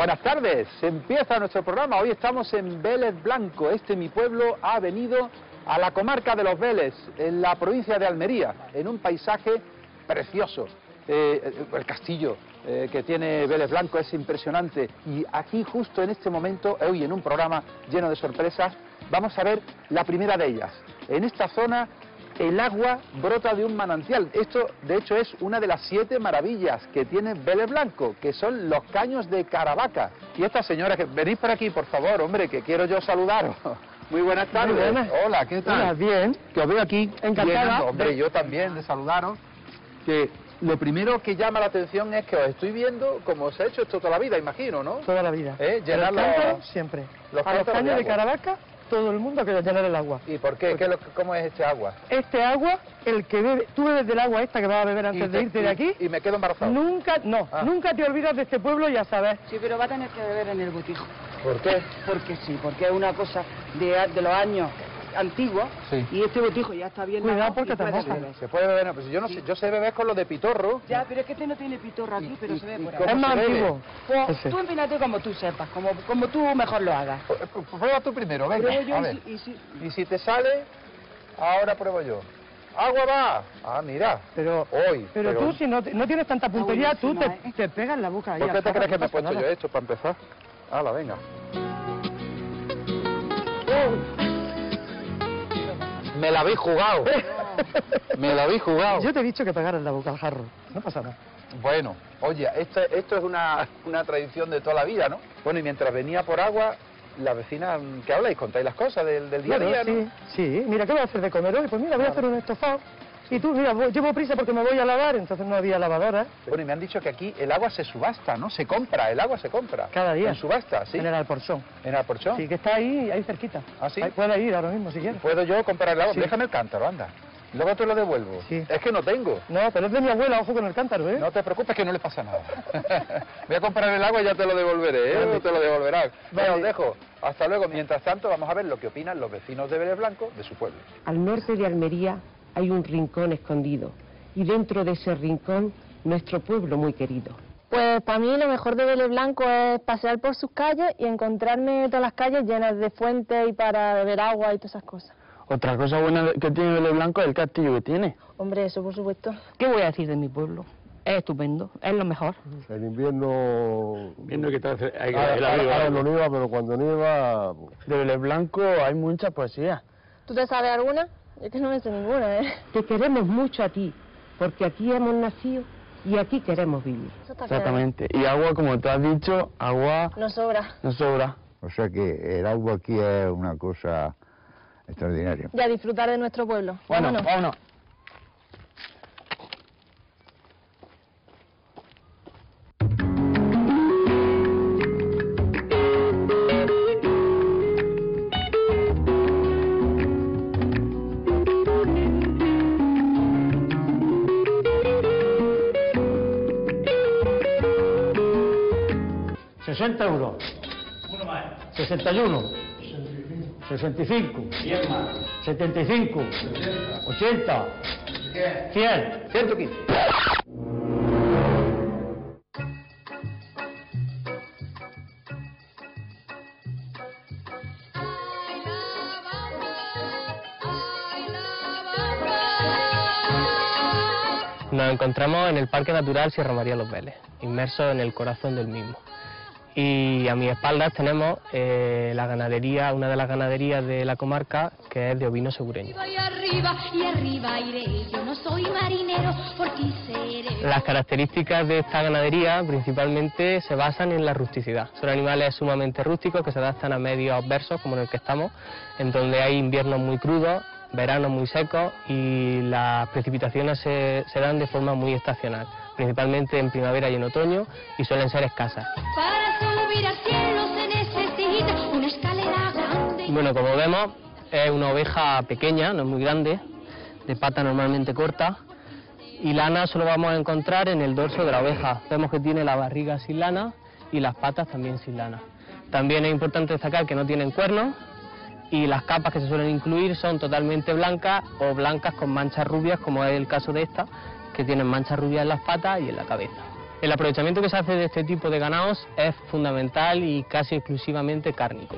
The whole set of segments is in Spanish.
Buenas tardes, empieza nuestro programa. Hoy estamos en Vélez Blanco. Mi pueblo ha venido a la comarca de los Vélez, en la provincia de Almería, en un paisaje precioso. El castillo que tiene Vélez Blanco es impresionante. Y aquí, justo en este momento, hoy en un programa lleno de sorpresas, vamos a ver la primera de ellas. En esta zona, el agua brota de un manantial. Esto, de hecho, es una de las 7 maravillas que tiene Vélez Blanco, que son los caños de Caravaca. Y esta señora, que venid por aquí, por favor, hombre, que quiero yo saludaros. Muy buenas tardes. Muy buenas. Hola, ¿qué tal? Hola, bien. Que os veo aquí. Encantada. Hombre, yo también, de saludaros. Que lo primero que llama la atención es que os estoy viendo como se ha hecho esto toda la vida, imagino, ¿no? Toda la vida. Llenar los cántaros, siempre. A los caños de Caravaca, todo el mundo quiere llenar el agua. ¿Y por qué? ¿Cómo es este agua? Este agua, el que bebe, tú bebes del agua esta que vas a beber antes de irte de aquí. Y me quedo embarazado. Nunca te olvidas de este pueblo, ya sabes. Sí, pero va a tener que beber en el botijo. ¿Por qué? Porque sí, porque es una cosa de los años antiguos. Sí. Y este botijo ya está bien. Cuidado porque te mojas. Se puede beber, no, pues yo no sé, yo sé beber con lo de pitorro. Ya, pero es que este no tiene pitorro aquí, pero se ve por ahí. Es más antiguo. Pues tú empínate como tú sepas, como tú mejor lo hagas. Prueba tú primero, venga. Pruebo yo a ver. y si te sale, ahora pruebo yo. ¡Agua va! Ah, mira. Pero tú, si no tienes tanta puntería, tú te pegas en la boca. ¿Por qué te crees que me he puesto yo esto, para empezar? ¡Hala, venga! Me la habéis jugado. Me la habéis jugado. Yo te he dicho que pegaras la boca al jarro. No pasa nada. Bueno, oye, esto es una tradición de toda la vida, ¿no? Bueno, y mientras venía por agua, la vecina, ¿qué habláis? ¿Contáis las cosas del día a día, no? Sí. Mira, ¿qué voy a hacer de comer hoy? Pues mira, voy a hacer un estofado. Y tú, mira, llevo prisa porque me voy a lavar, entonces no había lavadora. Bueno, y me han dicho que aquí el agua se subasta, ¿no? Se compra, el agua se compra. Cada día. En subasta, ¿sí? En el Alporchón. ¿En el Alporchón? Sí, que está ahí cerquita. ¿Ah, sí? Ahí puedes ir ahora mismo, si quieres. ¿Puedo yo comprar el agua? Sí. Déjame el cántaro, anda. Luego te lo devuelvo. Sí. Es que no tengo. No, pero es de mi abuela, ojo con el cántaro, ¿eh? No te preocupes que no le pasa nada. Voy a comprar el agua y ya te lo devolveré, ¿eh? Te lo devolverás. Bueno, os dejo. Hasta luego. Mientras tanto, vamos a ver lo que opinan los vecinos de Vélez Blanco de su pueblo. Al norte de Almería hay un rincón escondido. Y dentro de ese rincón, nuestro pueblo muy querido. Pues para mí lo mejor de Vélez Blanco es pasear por sus calles y encontrarme todas las calles llenas de fuentes y para beber agua y todas esas cosas. Otra cosa buena que tiene Vélez Blanco es el castillo que tiene. Hombre, eso por supuesto. ¿Qué voy a decir de mi pueblo? Es estupendo, es lo mejor. El invierno... Viendo que hay ahora no nieva, pero cuando nieva... De Vélez Blanco hay mucha poesía. ¿Tú te sabes alguna? Yo que no me sé ninguna, ¿eh? Te queremos mucho a ti, porque aquí hemos nacido y aquí queremos vivir. Eso está Exactamente. Y agua, como tú has dicho, agua... No sobra. No sobra. O sea que el agua aquí es una cosa extraordinaria. Ya, disfrutar de nuestro pueblo. Bueno, vámonos. €60. Uno más. 61. 65. 10 más. 75. 80. 100. 115. Nos encontramos en el Parque Natural Sierra María Los Vélez, inmersos en el corazón del mismo. Y a mis espaldas tenemos la ganadería, una de las ganaderías de la comarca, que es de ovino segureño. Arriba iré, yo no soy marinero, por ti seré. Las características de esta ganadería principalmente se basan en la rusticidad. Son animales sumamente rústicos que se adaptan a medios adversos como en el que estamos, en donde hay inviernos muy crudos, veranos muy secos y las precipitaciones se dan de forma muy estacional, principalmente en primavera y en otoño, y suelen ser escasas. Para subir al cielo se necesita una escalera grande. Bueno, como vemos, es una oveja pequeña, no es muy grande, de pata normalmente corta, y lana solo vamos a encontrar en el dorso de la oveja. Vemos que tiene la barriga sin lana y las patas también sin lana. También es importante destacar que no tienen cuernos, y las capas que se suelen incluir son totalmente blancas o blancas con manchas rubias, como es el caso de esta, que tienen manchas rubias en las patas y en la cabeza. El aprovechamiento que se hace de este tipo de ganados es fundamental y casi exclusivamente cárnico.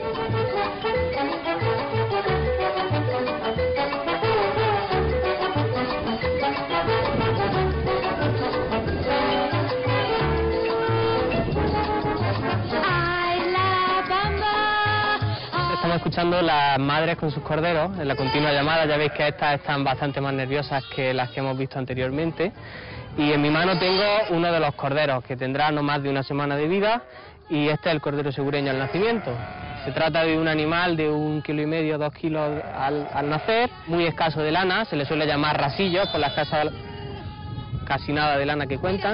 Estamos escuchando las madres con sus corderos en la continua llamada. Ya veis que estas están bastante más nerviosas que las que hemos visto anteriormente. Y en mi mano tengo uno de los corderos, que tendrá no más de una semana de vida, y este es el cordero segureño al nacimiento. Se trata de un animal de 1,5 kilos, 2 kilos al nacer, muy escaso de lana, se le suele llamar rasillos por la casi nada de lana que cuentan.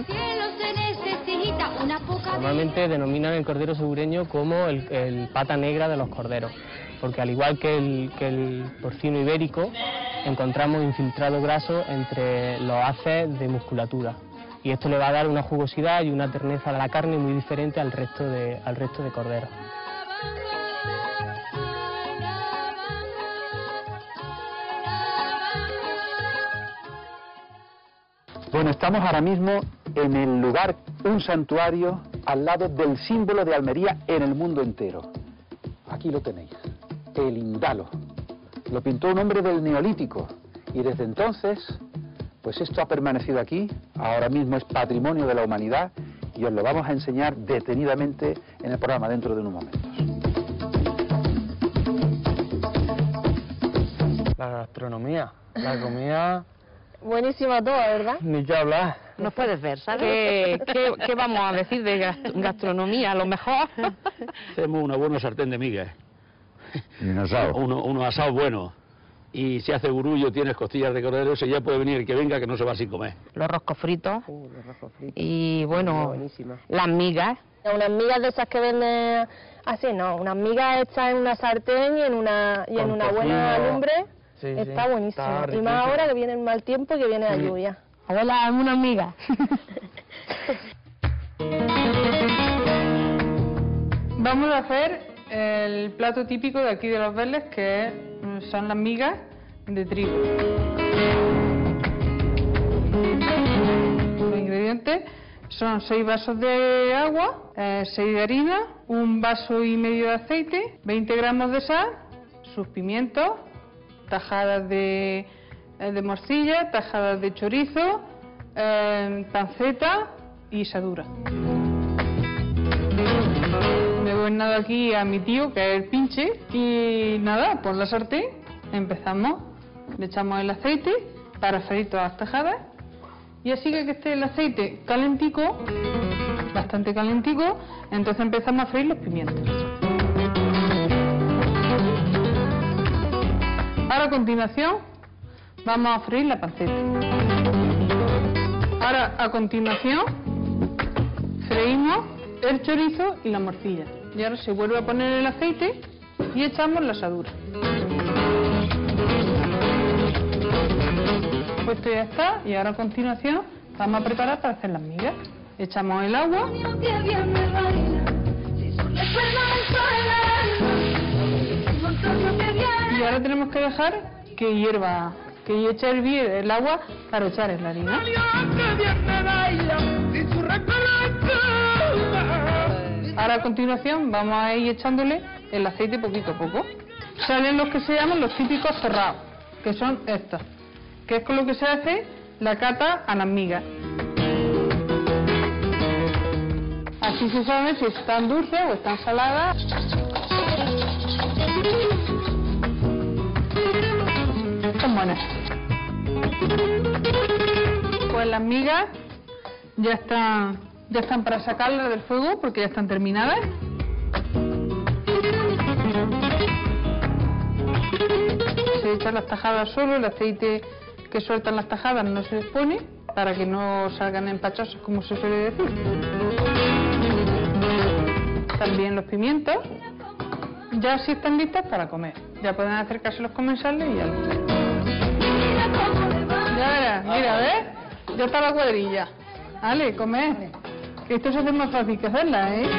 Normalmente denominan el cordero segureño como el pata negra de los corderos, porque al igual que el porcino ibérico, encontramos infiltrado graso entre los haces de musculatura. Y esto le va a dar una jugosidad y una terneza a la carne muy diferente al resto de corderos. Bueno, estamos ahora mismo en el lugar, un santuario, al lado del símbolo de Almería en el mundo entero. Aquí lo tenéis, el Indalo. Lo pintó un hombre del Neolítico y desde entonces, pues esto ha permanecido aquí, ahora mismo es patrimonio de la humanidad y os lo vamos a enseñar detenidamente en el programa dentro de unos momentos. La gastronomía, la comida... Buenísima toda, ¿verdad? Ni que hablar. Nos puedes ver, ¿sabes? ¿Qué vamos a decir de gastronomía? A lo mejor. Hacemos una buena sartén de migas. Y un asado. Unos asados buenos. Y si hace burullo, tienes costillas de cordero, ese ya puede venir el que venga, que no se va sin comer. Los roscos fritos. Y bueno, las migas. Unas migas de esas que venden así, no. Unas migas hechas en una sartén y en una buena lumbre. Sí, está sí, buenísimo. está y más ahora que viene el mal tiempo y que viene la lluvia. Abuela, hazme una miga. Vamos a hacer el plato típico de aquí de Los Verdes, que son las migas de trigo. Los ingredientes son 6 vasos de agua, 6 de harina, 1,5 vaso de aceite, 20 gramos de sal, sus pimientos, tajadas de morcilla, tajadas de chorizo, panceta y sadura. Le he gobernado aquí a mi tío, que es el pinche, y nada, por la sartén empezamos. Le echamos el aceite para freír todas las tajadas, y así que esté el aceite calentico, bastante calentico, entonces empezamos a freír los pimientos. Ahora a continuación vamos a freír la panceta. Ahora a continuación freímos el chorizo y la morcilla. Y ahora se vuelve a poner el aceite y echamos la asadura. Pues esto ya está y ahora a continuación vamos a preparar para hacer las migas. Echamos el agua. Y ahora tenemos que dejar que hierva, que eche a hervir el agua para echar en la harina. Ahora a continuación vamos a ir echándole el aceite poquito a poco. Salen los que se llaman los típicos cerrados, que son estos, que es con lo que se hace la cata a las migas. Así se sabe si están dulces o están saladas. Son buenas. Pues las migas ya están para sacarlas del fuego porque ya están terminadas. Se echan las tajadas solo, el aceite que sueltan las tajadas no se pone para que no salgan empachosas, como se suele decir. También los pimientos. Ya así están listas para comer. Ya pueden acercarse los comensales y ya. Ya verás, mira, ¿ves? Ya está la cuadrilla. Vale, comer. Que esto se hace más fácil que hacerla, ¿eh?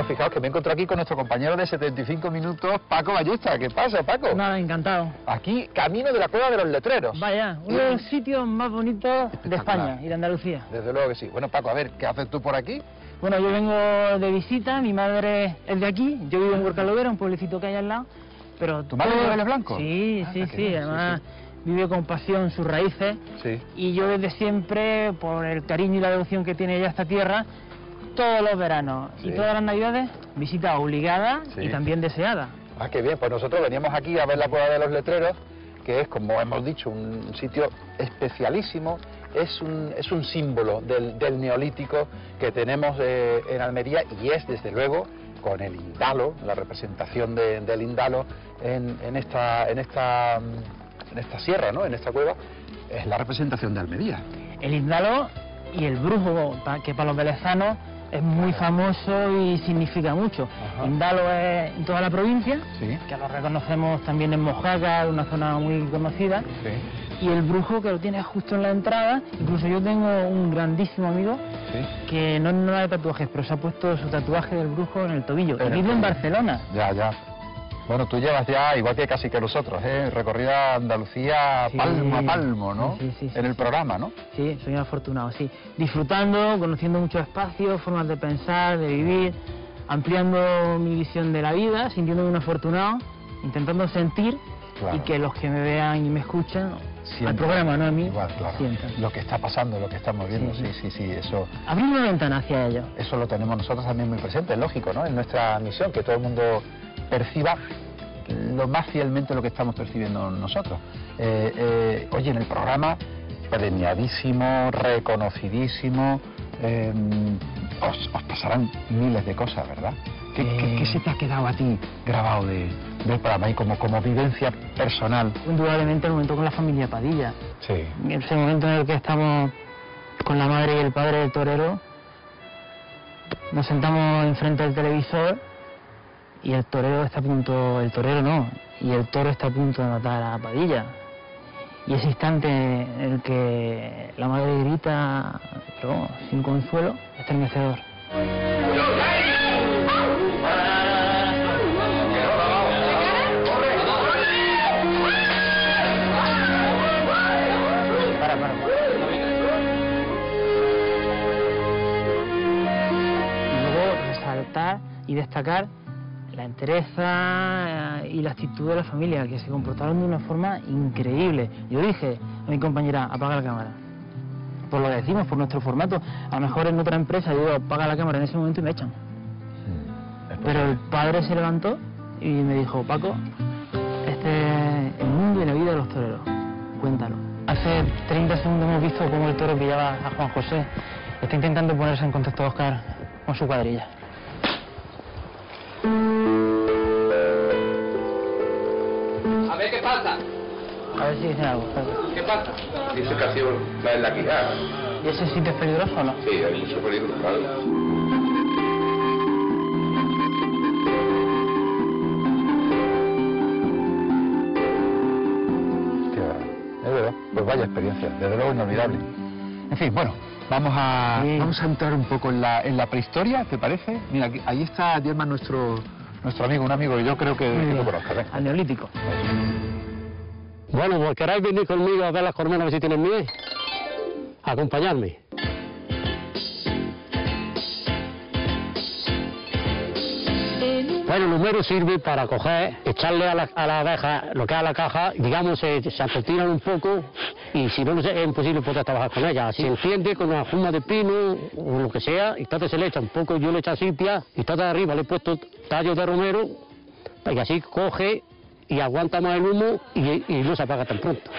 fijaos que me encuentro aquí con nuestro compañero de 75 minutos, Paco Ballesta. ¿Qué pasa, Paco? Nada, encantado. Aquí, camino de la Cueva de los Letreros. Vaya, uno de los sitios más bonitos de España y de Andalucía. Desde luego que sí. Bueno, Paco, a ver, ¿qué haces tú por aquí? Bueno, yo vengo de visita, mi madre es de aquí, yo vivo en Huercalovera, un pueblecito que hay al lado, pero... ¿Tu madre es de Vélez Blanco? Sí, además vive con pasión sus raíces, y yo desde siempre, por el cariño y la devoción que tiene ella a esta tierra, todos los veranos y todas las navidades, visita obligada y también deseada. Ah, qué bien, pues nosotros veníamos aquí a ver la Cueva de los Letreros, que es, como hemos dicho, un sitio especialísimo. Es un símbolo del neolítico que tenemos en Almería, y es, desde luego, con el indalo, la representación del indalo en esta sierra, ¿no? En esta cueva, es la representación de Almería. El indalo y el brujo, que para los velezanos es muy famoso y significa mucho. Indalo es en toda la provincia, que lo reconocemos también en Mojácar, una zona muy conocida. Y el brujo, que lo tiene justo en la entrada. Incluso yo tengo un grandísimo amigo que no es nada de tatuajes, pero se ha puesto su tatuaje del brujo en el tobillo. Y vive en Barcelona. Ya. Bueno, tú llevas ya, igual que casi que nosotros, recorrida Andalucía palmo a palmo, ¿no? En el programa, ¿no? Sí, soy un afortunado, sí. Disfrutando, conociendo muchos espacios, formas de pensar, de vivir, ampliando mi visión de la vida, sintiéndome un afortunado, intentando sentir y que los que me vean y me escuchan, al programa, no a mí, sientan. Lo que está pasando, lo que estamos viendo, sí, eso... Abrir una ventana hacia ello. Eso lo tenemos nosotros también muy presente, es lógico, ¿no? Es nuestra misión, que todo el mundo perciba lo más fielmente lo que estamos percibiendo nosotros. Oye, en el programa, premiadísimo, reconocidísimo, os pasarán miles de cosas, ¿verdad? ¿Qué se te ha quedado a ti grabado del programa y como vivencia personal? Indudablemente el momento con la familia Padilla. Sí. Ese momento en el que estamos con la madre y el padre del torero, nos sentamos enfrente del televisor y el torero está a punto, el toro está a punto de matar a Padilla. Y ese instante en el que la madre grita, pero sin consuelo, es estremecedor. Y luego resaltar y destacar la entereza y la actitud de la familia, que se comportaron de una forma increíble. Yo dije a mi compañera, apaga la cámara. Pues lo decimos, por nuestro formato. A lo mejor en otra empresa yo digo, apaga la cámara en ese momento y me echan. Pero el padre se levantó y me dijo, Paco, este es el mundo y la vida de los toreros. Cuéntalo. Hace 30 segundos hemos visto cómo el toro pillaba a Juan José. Está intentando ponerse en contacto a Oscar con su cuadrilla. A ver qué pasa. A ver si dice algo. ¿Qué pasa? Dice que ha sido en la quijada. ¿Y ese sitio es peligroso o no? Sí, hay mucho peligro, claro. Es verdad, pues vaya experiencia, desde luego inolvidable. En fin, bueno, vamos a entrar un poco en la prehistoria, ¿te parece? Mira, ahí está Dielman, nuestro amigo, un amigo que yo creo que lo conozcas. Al neolítico. Bueno, pues queráis venir conmigo a ver las colmenas, a ver si tienen miel. Acompañadme. Bueno, el número sirve para coger, echarle a la abeja lo que es a la caja, digamos, se atortinan un poco y si no, es imposible poder trabajar con ella. Se enciende con una juma de pino o lo que sea, y entonces se le echa un poco, yo le echo asipia, y entonces arriba le he puesto tallo de romero, y así coge y aguanta más el humo y no se apaga tan pronto.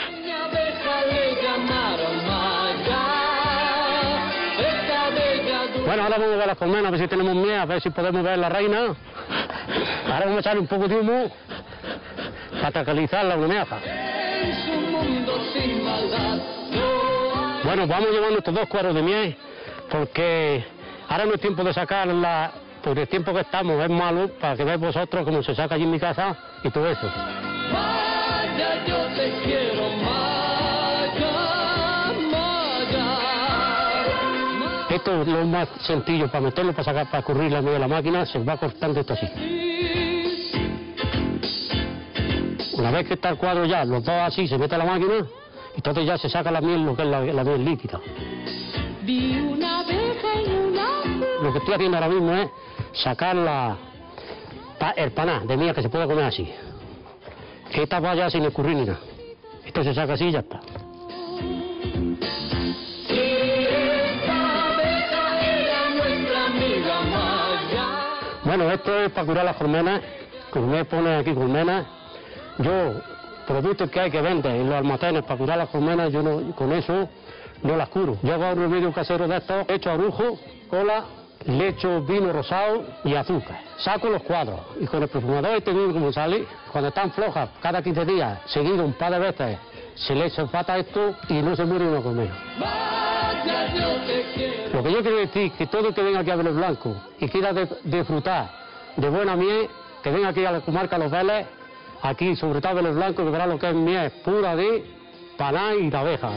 Bueno, ahora vamos a ver las colmenas, a ver si tenemos miel, a ver si podemos ver la reina. Ahora vamos a echarle un poco de humo para tranquilizar la brumeaja. Bueno, vamos a llevar nuestros 2 cueros de miel, porque ahora no es tiempo de sacarla, porque el tiempo que estamos es malo, para que veáis vosotros cómo se saca allí en mi casa y todo eso. Maya, yo te quiero, Maya, Maya. Este Esto es lo más sencillo para meterlo, para sacar, para escurrirlo en medio de la máquina, se va cortando esto así. Una vez que está el cuadro ya, los dos así, se mete a la máquina, entonces ya se saca la miel, lo que es la miel líquida. Lo que estoy haciendo ahora mismo es sacar el paná de miel que se puede comer así. Esta va ya sin escurrir ni nada. Esto se saca así y ya está. Bueno, esto es para curar las colmenas. Gourmet pone aquí colmenas. Yo, productos que hay que vender en los almacenes para curar las colmenas, yo no, con eso no las curo. Yo hago un remedio casero de estos, echo arujo, cola, le echo vino rosado y azúcar. Saco los cuadros y con el perfumador este mismo como sale, cuando están flojas, cada 15 días, seguido un par de veces, se le sulfata esto y no se muere una colmena. Lo que yo quiero decir que todo el que venga aquí a Vélez Blanco y quiera disfrutar de buena miel, que venga aquí a la comarca Los Vélez, aquí sobre todo Vélez Blanco, que verá lo que es miel pura de paná y de abeja.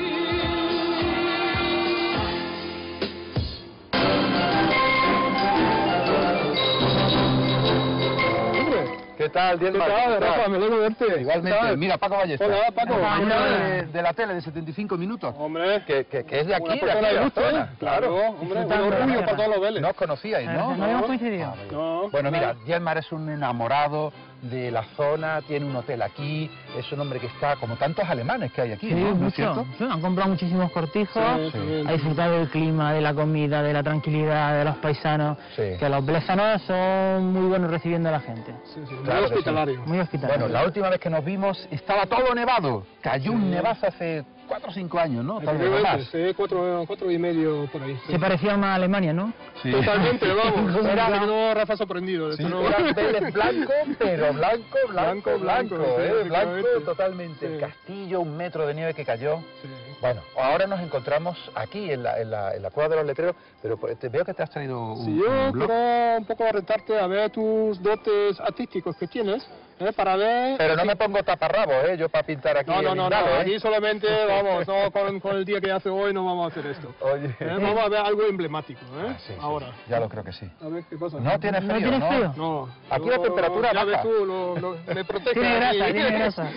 ¿Qué tal, Dielmar? ¿Qué tal, Rafa? Me alegro de verte. Igualmente. Mira, Paco Ballester. Hola, Paco. De la tele de 75 minutos. Hombre. Que es de aquí, de aquí de la gusto, zona. Claro, hombre. Un orgullo para todos los Vélez. No os conocíais, ¿no? No habíamos coincidido. No. Bueno, mira, Dielmar es un enamorado de la zona, tiene un hotel aquí, es un hombre que está como tantos alemanes que hay aquí, Sí, ¿no? ¿No es mucho. cierto? Sí, han comprado muchísimos cortijos, a disfrutar del clima, de la comida, de la tranquilidad, de los paisanos, que los velezanos son muy buenos recibiendo a la gente. Claro que sí. Muy hospitalarios. Bueno, la última vez que nos vimos estaba todo nevado, cayó un nevazo hace 4 o 5 años, ¿no? Tal vez más. Sí, 4 y medio por ahí. Se parecía más a Alemania, ¿no? Sí. Totalmente, vamos. Era quedó Rafa sorprendido. De Sí, esto, ¿no? era Vélez blanco, pero blanco, Blanco, blanco totalmente. El castillo, 1 metro de nieve que cayó. Bueno, ahora nos encontramos aquí en la Cueva de los Letreros, pero te veo que te has traído un Si yo blog. quiero un poco retarte a ver tus dotes artísticos que tienes, para ver... Pero no me pongo taparrabos, yo para pintar aquí. No, aquí solamente, vamos, no, con el día que hace hoy no vamos a hacer esto. Oye. Vamos a ver algo emblemático, Sí, ahora. Ya lo creo que sí. A ver, ¿qué pasa? ¿No tienes frío? ¿No tienes frío? No. Aquí la temperatura ya baja. ves tú, me protege. Tiene grasa.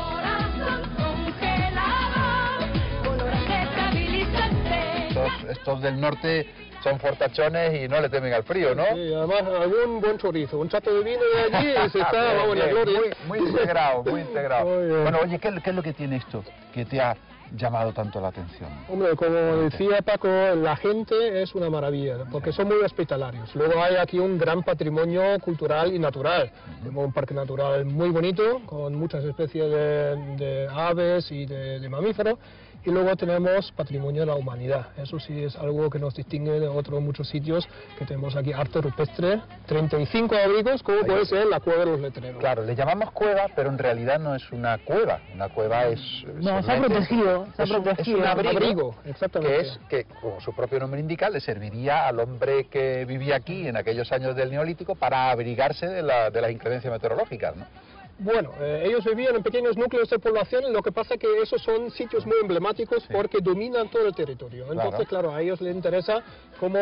Estos del norte son fortachones y no le temen al frío, ¿no? Sí, además algún buen chorizo, un chato de vino de allí y se está, vamos, la gloria. Muy integrado, muy integrado. Muy bien. Bueno, oye, ¿qué es lo que tiene esto que te ha llamado tanto la atención? Hombre, como decía Paco, la gente es una maravilla, porque son muy hospitalarios. Luego hay aquí un gran patrimonio cultural y natural. Tenemos un parque natural muy bonito, con muchas especies de aves y de mamíferos. Y luego tenemos patrimonio de la humanidad. Eso sí es algo que nos distingue de otros muchos sitios, que tenemos aquí arte rupestre, 35 abrigos, como puede ser la Cueva de los Letreros. Claro, le llamamos cueva, pero en realidad no es una cueva. Una cueva es... No, se ha protegido. Es un abrigo, exactamente. que, como su propio nombre indica, le serviría al hombre que vivía aquí en aquellos años del Neolítico para abrigarse de las inclemencias meteorológicas, ¿no? Bueno, ellos vivían en pequeños núcleos de población, lo que pasa es que esos son sitios muy emblemáticos porque dominan todo el territorio. Entonces, claro, a ellos les interesa como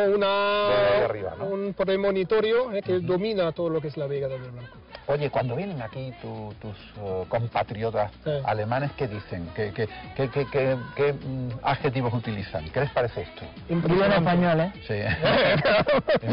un premonitorio que domina todo lo que es la Vega de Vélez Blanco. Oye, cuando vienen aquí tus compatriotas alemanes, ¿qué dicen? ¿Qué adjetivos utilizan? ¿Qué les parece esto? Impresionante. En español, ¿eh? Sí.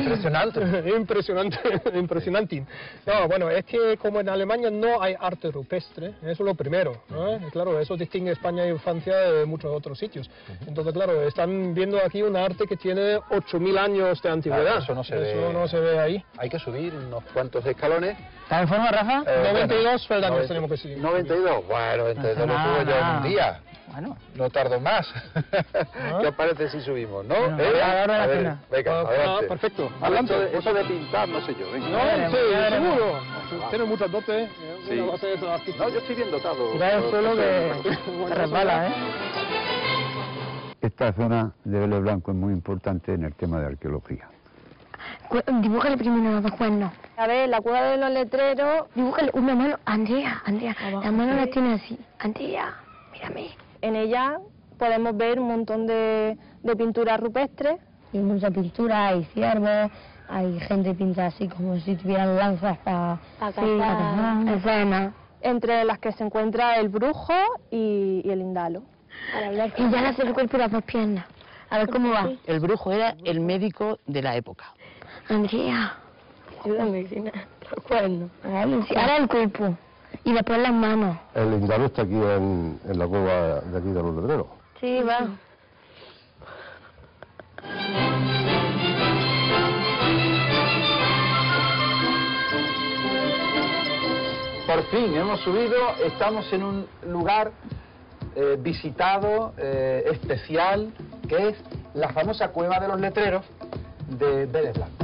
Impresionante. No, bueno, es que como en Alemania no hay arte rupestre, eso es lo primero, ¿no? Y claro, eso distingue España y Francia de muchos otros sitios. Entonces, claro, están viendo aquí un arte que tiene 8.000 años de antigüedad. Claro, eso no se ve ahí. Hay que subir unos cuantos escalones. ¿Está en forma, Rafa? 92 peldaños tenemos que subir. 92, bueno, entonces lo subo yo en un día. Bueno. No tardo más. ¿Qué os parece si subimos, no? Bueno, a ver, venga, adelante. Perfecto. Eso de pintar, no sé yo. Venga. No, sí, seguro. Tiene muchas dotes. Sí. Una base de esos artistas. No, yo estoy bien dotado. Tira el suelo que resbala, ¿eh? Esta zona de Vélez Blanco es muy importante en el tema de arqueología. Dibújale primero los cuernos. A ver, la Cueva de los Letreros, dibújale una mano. Andrea, la mano la tiene así. Andrea, mírame. En ella podemos ver un montón de pinturas rupestres Y mucha pintura, hay ciervos, hay gente pintada así como si tuvieran lanzas para cazar. Escenas. Entre las que se encuentra el brujo y el indalo. Y ya le hace el cuerpo y las dos piernas. A ver cómo va. El brujo era el médico de la época. Andrea. Los cuernos. Ahora el cuerpo. Y después las manos. El indalo está aquí en la cueva de aquí de los letreros. Sí, va. Por fin hemos subido, estamos en un lugar visitado, especial, que es la famosa Cueva de los Letreros de Vélez Blanco.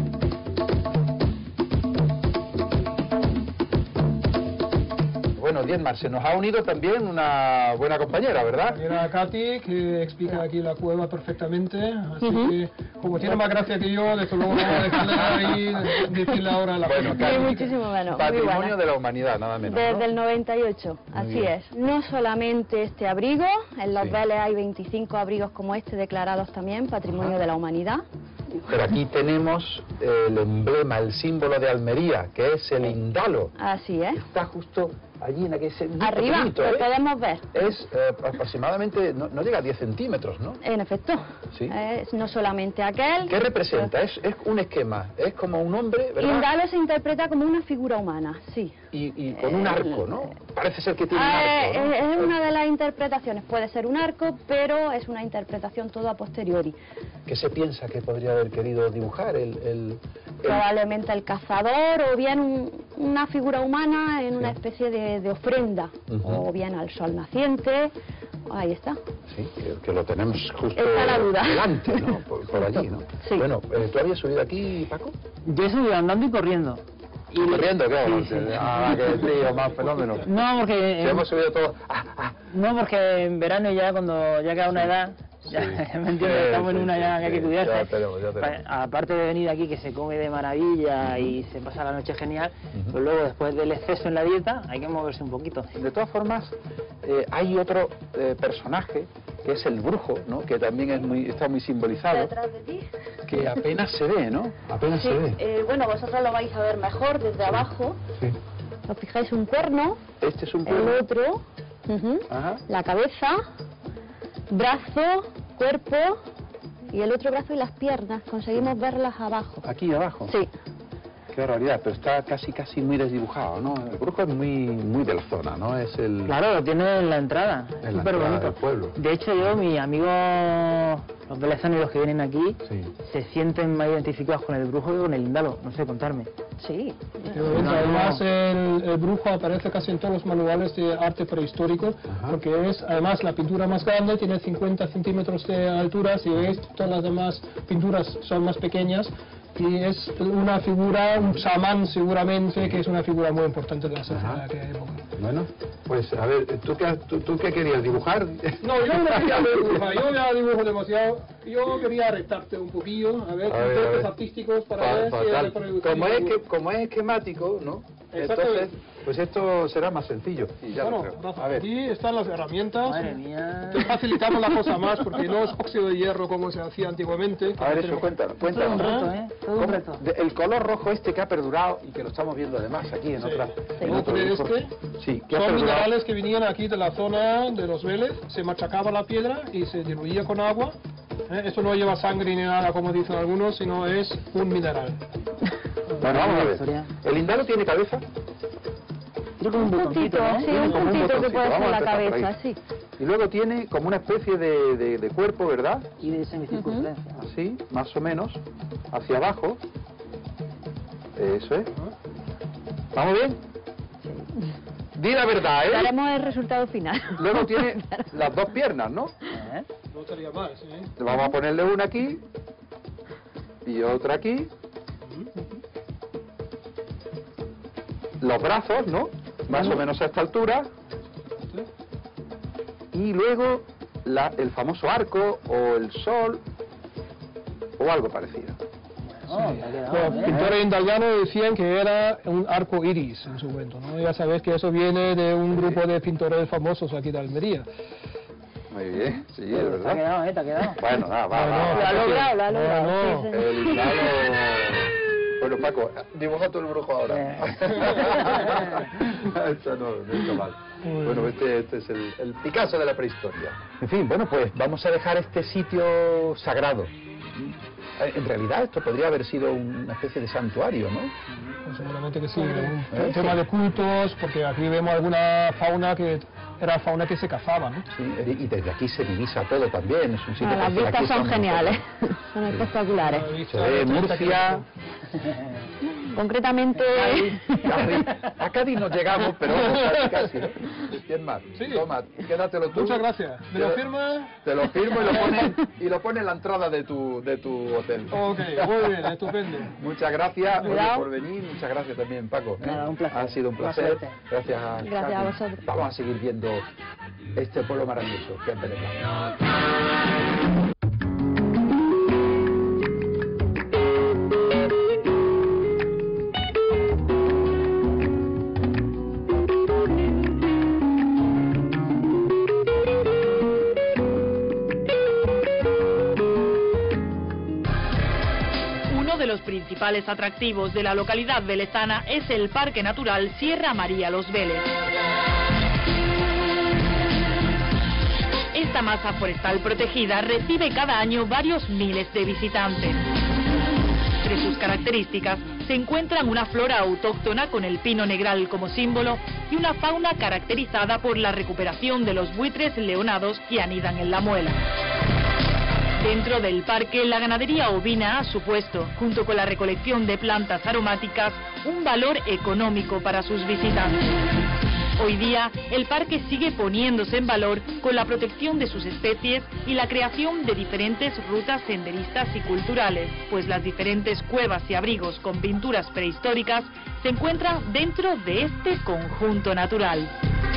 Bueno, Dietmar, se nos ha unido también una buena compañera, ¿verdad? Era Katy, que explica aquí la cueva perfectamente, así que como tiene más gracia que yo, desde luego vamos a dejarle ahí, decirle ahora la bueno, Katy, muchísimo bueno. Patrimonio de la humanidad, nada menos. Desde ¿no? el 98, así es. No solamente este abrigo, en Los Vélez hay 25 abrigos como este declarados también Patrimonio de la Humanidad. Pero aquí tenemos el emblema, el símbolo de Almería, que es el indalo. Así es. Está justo allí en aquel... Arriba, pequeñito, lo podemos ver. Es aproximadamente, no llega a 10 centímetros, ¿no? En efecto. Sí. Es no solamente aquel... ¿Qué representa? Es un esquema, es como un hombre, ¿verdad? Indalo se interpreta como una figura humana, sí. Y con un arco, ¿no? Parece ser que tiene un arco, ¿no? Es una de las interpretaciones. Puede ser un arco, pero es una interpretación todo a posteriori. ¿Qué se piensa que podría haber querido dibujar Probablemente el cazador, o bien una figura humana en una especie de ofrenda, o bien al sol naciente. Ahí está. Sí, que lo tenemos justo está la duda. delante, ¿no? Por allí, ¿no? Sí. Bueno, ¿tú habías subido aquí, Paco? Yo he subido andando y corriendo. ¿Y corriendo qué? Sí, sí. Ah, qué tío, más fenómeno. No, porque... Sí, hemos subido todo. No, porque en verano ya, cuando ya queda una edad... Ya, ¿me entiendes? Estamos en una ya que hay que cuidarse. Ya tenemos. Aparte de venir aquí que se come de maravilla y se pasa la noche genial, pues luego después del exceso en la dieta hay que moverse un poquito. De todas formas, hay otro personaje que es el brujo, ¿no? Que también está muy simbolizado. Detrás de ti. Que apenas se ve, ¿no? Apenas sí, se ve. Bueno, vosotros lo vais a ver mejor desde abajo. Sí. ¿Os fijáis? Un cuerno. Este es un cuerno. El otro. La cabeza. Brazo, cuerpo y el otro brazo y las piernas. Conseguimos verlas abajo. ¿Aquí abajo? Sí. Qué barbaridad, pero está casi muy desdibujado, ¿no? El brujo es muy de la zona, ¿no? Es el... Claro, lo tiene en la entrada. En la súper entrada bonito. del pueblo. De hecho, yo, mis amigos, los velezanos y los que vienen aquí, se sienten más identificados con el brujo que con el indalo. No sé, contarme. Sí. Además, el brujo aparece casi en todos los manuales de arte prehistórico, porque es, además, la pintura más grande, tiene 50 centímetros de altura. Si veis, todas las demás pinturas son más pequeñas. Y es una figura, un chamán seguramente, que es una figura muy importante de la sociedad de aquella época. Bueno, pues a ver, ¿tú qué querías dibujar? No, yo no quería dibujar, yo ya dibujo demasiado. Yo quería retarte un poquillo, a ver, conceptos artísticos para ver si es reproducible. Como es esquemático, ¿no? Entonces, pues esto será más sencillo. Ya bueno, a ver. aquí están las herramientas. Madre mía. Te facilitamos la cosa más porque no es óxido de hierro como se hacía antiguamente. A ver, eso, cuéntanos. Todo un reto, ¿eh? Todo un reto. El color rojo este que ha perdurado y que lo estamos viendo además aquí en otra... Sí, son minerales que venían aquí de la zona de los Vélez, se machacaba la piedra y se diluía con agua. Esto no lleva sangre ni nada como dicen algunos, sino es un mineral. Bueno, vamos a ver. ¿El indalo tiene cabeza? Un puntito, sí, un puntito que puede ser la cabeza, sí. Y luego tiene como una especie de cuerpo, ¿verdad? Y de semicircunferencia. Así, más o menos, hacia abajo. Eso es. ¿Vamos bien? Di la verdad, ¿eh? Daremos el resultado final. Luego tiene las dos piernas, ¿no? No estaría mal, sí. Vamos a ponerle una aquí y otra aquí. Los brazos, ¿no? Más o menos a esta altura. Y luego el famoso arco o el sol o algo parecido. Los pintores indalianos decían que era un arco iris en su momento, ¿no? Ya sabéis que eso viene de un grupo de pintores famosos aquí de Almería. Muy bien, sí, es verdad. Te ha quedado, te ha quedado. Bueno, nada, va. Lo ha logrado, lo ha logrado. Sí, sí. El palo... Bueno, Paco, dibuja tú el brujo ahora. Esto no está mal. Bueno, este es el Picasso de la prehistoria. En fin, bueno, pues vamos a dejar este sitio sagrado. En realidad esto podría haber sido una especie de santuario, ¿no? Pues seguramente que sí, un tema de cultos, porque aquí vemos alguna fauna que era fauna que se cazaba, ¿no? Sí, y desde aquí se divisa todo también, es un sitio Las vistas son geniales, son espectaculares. Se ve Murcia... Concretamente... A Cádiz no llegamos, pero casi, ¿no? ¿Quién más? Sí. Toma, quédatelo tú. Muchas gracias. ¿Me lo firmas? Te lo firmo y lo pone en la entrada de tu hotel. Ok, muy bien, estupendo. Muchas gracias por venir, muchas gracias también, Paco. Nada, un placer. Ha sido un placer. Gracias a Gracias a vosotros. Vamos a seguir viendo este pueblo maravilloso que es Vélez Blanco. Los principales atractivos de la localidad velezana es el Parque Natural Sierra María Los Vélez. Esta masa forestal protegida recibe cada año varios miles de visitantes. Entre sus características se encuentran una flora autóctona con el pino negral como símbolo y una fauna caracterizada por la recuperación de los buitres leonados que anidan en la muela. Dentro del parque, la ganadería ovina ha supuesto, junto con la recolección de plantas aromáticas, un valor económico para sus visitantes. Hoy día, el parque sigue poniéndose en valor con la protección de sus especies y la creación de diferentes rutas senderistas y culturales, pues las diferentes cuevas y abrigos con pinturas prehistóricas se encuentran dentro de este conjunto natural.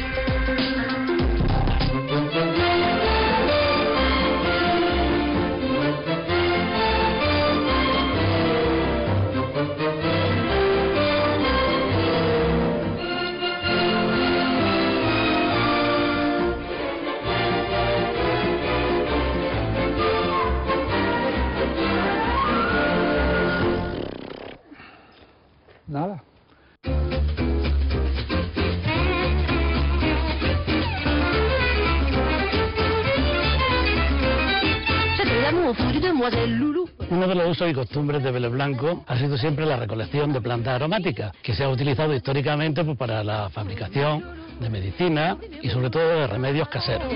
Nada. Uno de los usos y costumbres de Vélez Blanco ha sido siempre la recolección de plantas aromáticas, que se ha utilizado históricamente pues, para la fabricación de medicina y sobre todo de remedios caseros.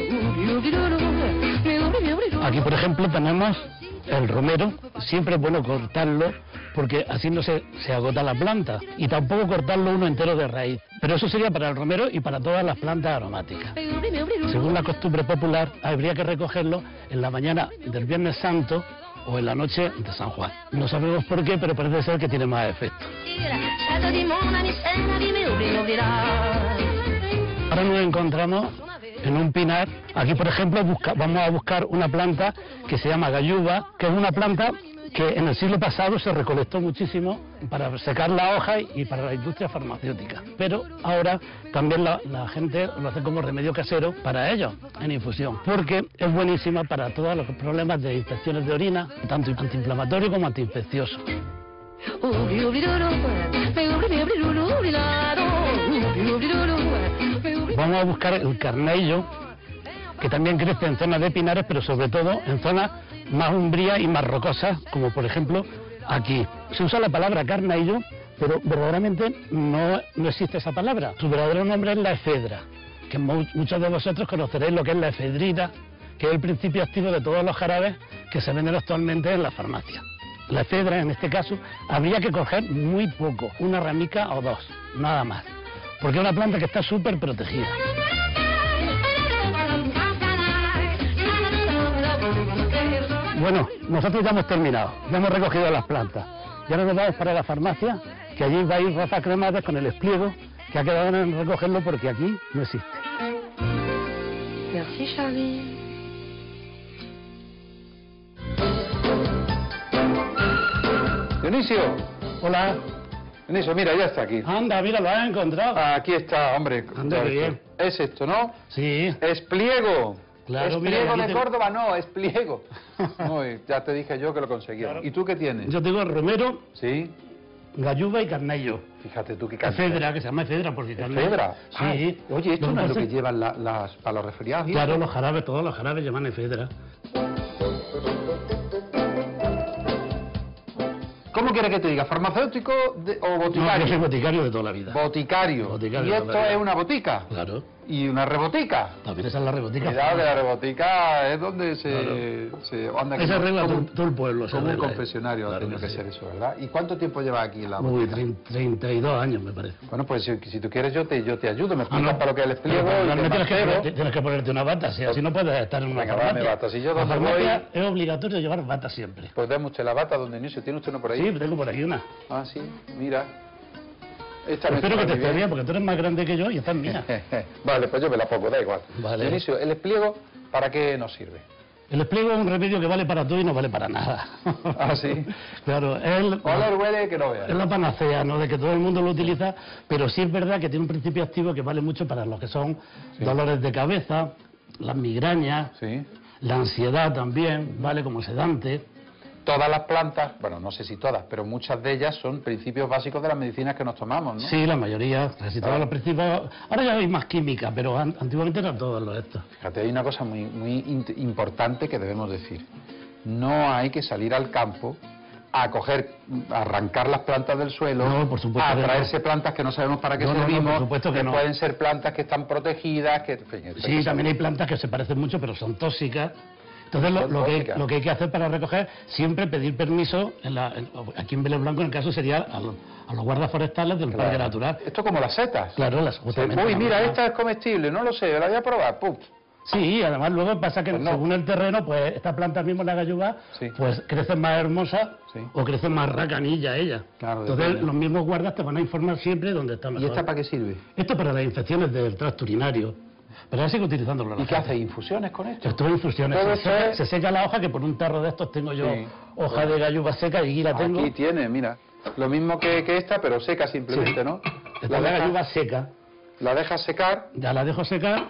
Aquí, por ejemplo, tenemos el romero. Siempre es bueno cortarlo porque así no se agota la planta, y tampoco cortarlo uno entero de raíz. Pero eso sería para el romero y para todas las plantas aromáticas. Según la costumbre popular, habría que recogerlo en la mañana del Viernes Santo o en la noche de San Juan. No sabemos por qué, pero parece ser que tiene más efecto. Ahora nos encontramos en un pinar. Aquí, por ejemplo, vamos a buscar una planta que se llama galluva, que es una planta que en el siglo pasado se recolectó muchísimo para secar la hoja y para la industria farmacéutica. Pero ahora también la gente lo hace como remedio casero para ellos, en infusión, porque es buenísima para todos los problemas de infecciones de orina, tanto antiinflamatorio como antiinfeccioso. Vamos a buscar el carneillo, que también crece en zonas de pinares, pero sobre todo en zonas más umbrías y más rocosas, como por ejemplo aquí. Se usa la palabra carneillo, pero verdaderamente no existe esa palabra. Su verdadero nombre es la efedra, que muchos de vosotros conoceréis lo que es la efedrina, que es el principio activo de todos los jarabes que se venden actualmente en la farmacia. La efedra, en este caso, habría que coger muy poco, una ramica o dos, nada más, porque es una planta que está súper protegida. Bueno, nosotros ya hemos terminado, ya hemos recogido las plantas. Ya nos vamos para la farmacia, que allí va a ir Rafa Cremades con el espliego, que ha quedado en recogerlo porque aquí no existe. Merci, Charlie. Dionisio. Hola. Dionisio, mira, ya está aquí. Anda, mira, lo has encontrado. Aquí está, hombre. Anda, qué bien. Es esto, ¿no? Sí. Es pliego. Claro, es mira, pliego aquí de te- Córdoba, no, es pliego. Uy, ya te dije yo que lo conseguimos. Claro. ¿Y tú qué tienes? Yo tengo romero, Sí. galluva y carnello. Fíjate tú qué Efedra, que se llama efedra porque carnello. ¿Efedra? Sí. Ah, oye, esto Lo no es lo pasa que llevan las para los resfriados. ¿y Claro, eso? los jarabes, todos los jarabes llaman efedra. ¿Cómo quieres que te diga? ¿Farmacéutico o boticario? No, yo soy boticario de toda la vida. Boticario. Boticario ¿Y de esto toda la vida. es una botica? Claro. ¿Y una rebotica? También esa es la rebotica. Cuidado, que la rebotica es donde Claro. se anda Esa como- regla como- todo el pueblo. se Como un arregla, confesionario ha Claro tenido que sí. ser eso, ¿verdad? ¿Y cuánto tiempo lleva aquí la Uy, botica? 32 años me parece. Bueno, pues si tú quieres yo te ayudo, me explicas no. para lo que es el pliego Pero y realmente te tienes mantero. que ponerte una bata, si así no puedes estar en una Venga, farmacia. dame bata, si yo la donde farmacia voy- es obligatorio llevar bata siempre. Pues dame usted la bata donde inicio. ¿Tiene usted uno por ahí? Sí, tengo por aquí una. Ah, sí, mira. Esta me Espero que está te muy esté bien, porque tú eres más grande que yo y esta es mía. Vale, pues yo me la pongo, da igual. Vale. Dionisio, el pliego, ¿para qué nos sirve? El espliego es un remedio que vale para todo y no vale para nada. Ah, sí. Claro, es Oler, huele, que no veas. es la panacea, ¿no? De que todo el mundo lo utiliza, pero sí es verdad que tiene un principio activo que vale mucho para lo que son dolores de cabeza, las migrañas, la ansiedad también, vale como sedante. Todas las plantas, bueno, no sé si todas, pero muchas de ellas son principios básicos de las medicinas que nos tomamos, ¿no? Sí, la mayoría, casi todos los principios. Ahora ya hay más química, pero antiguamente eran todos los estos. Fíjate, hay una cosa muy importante que debemos decir. No hay que salir al campo a arrancar las plantas del suelo, No, por supuesto a que no. traerse plantas que no sabemos para qué No, no, no, servimos, por supuesto que no. pueden ser plantas que están protegidas, que... en fin, esto Sí, que también hay plantas que se parecen mucho, pero son tóxicas. Entonces, Son tóxicas. lo que hay que hacer para recoger, siempre pedir permiso, aquí en Vélez Blanco, en el caso, sería a los guardas forestales del Claro. Parque Natural. Esto como las setas. Claro, justamente. Uy, mira, las- esta es comestible, no lo sé, la voy a probar, ¡pum! Sí, además luego pasa que Pues no. según el terreno, pues esta planta mismo, la galluva, pues crece más hermosa o crece más racanilla ella. Claro, Entonces depende. los mismos guardas te van a informar siempre dónde está mejor. ¿Y esta para qué sirve? Esto para las infecciones del tracto urinario. Pero ahora sigo utilizándolo. ¿Y qué hace? ¿Infusiones con esto? Esto es infusiones. Todo Se esto seca, es- se seca la hoja, que por un tarro de estos tengo yo Sí. hoja de galluva seca y aquí la tengo. Aquí tiene, mira. Lo mismo que esta, pero seca simplemente, Sí. ¿no? Esta es la galluva seca. La dejas secar. Ya la dejo secar.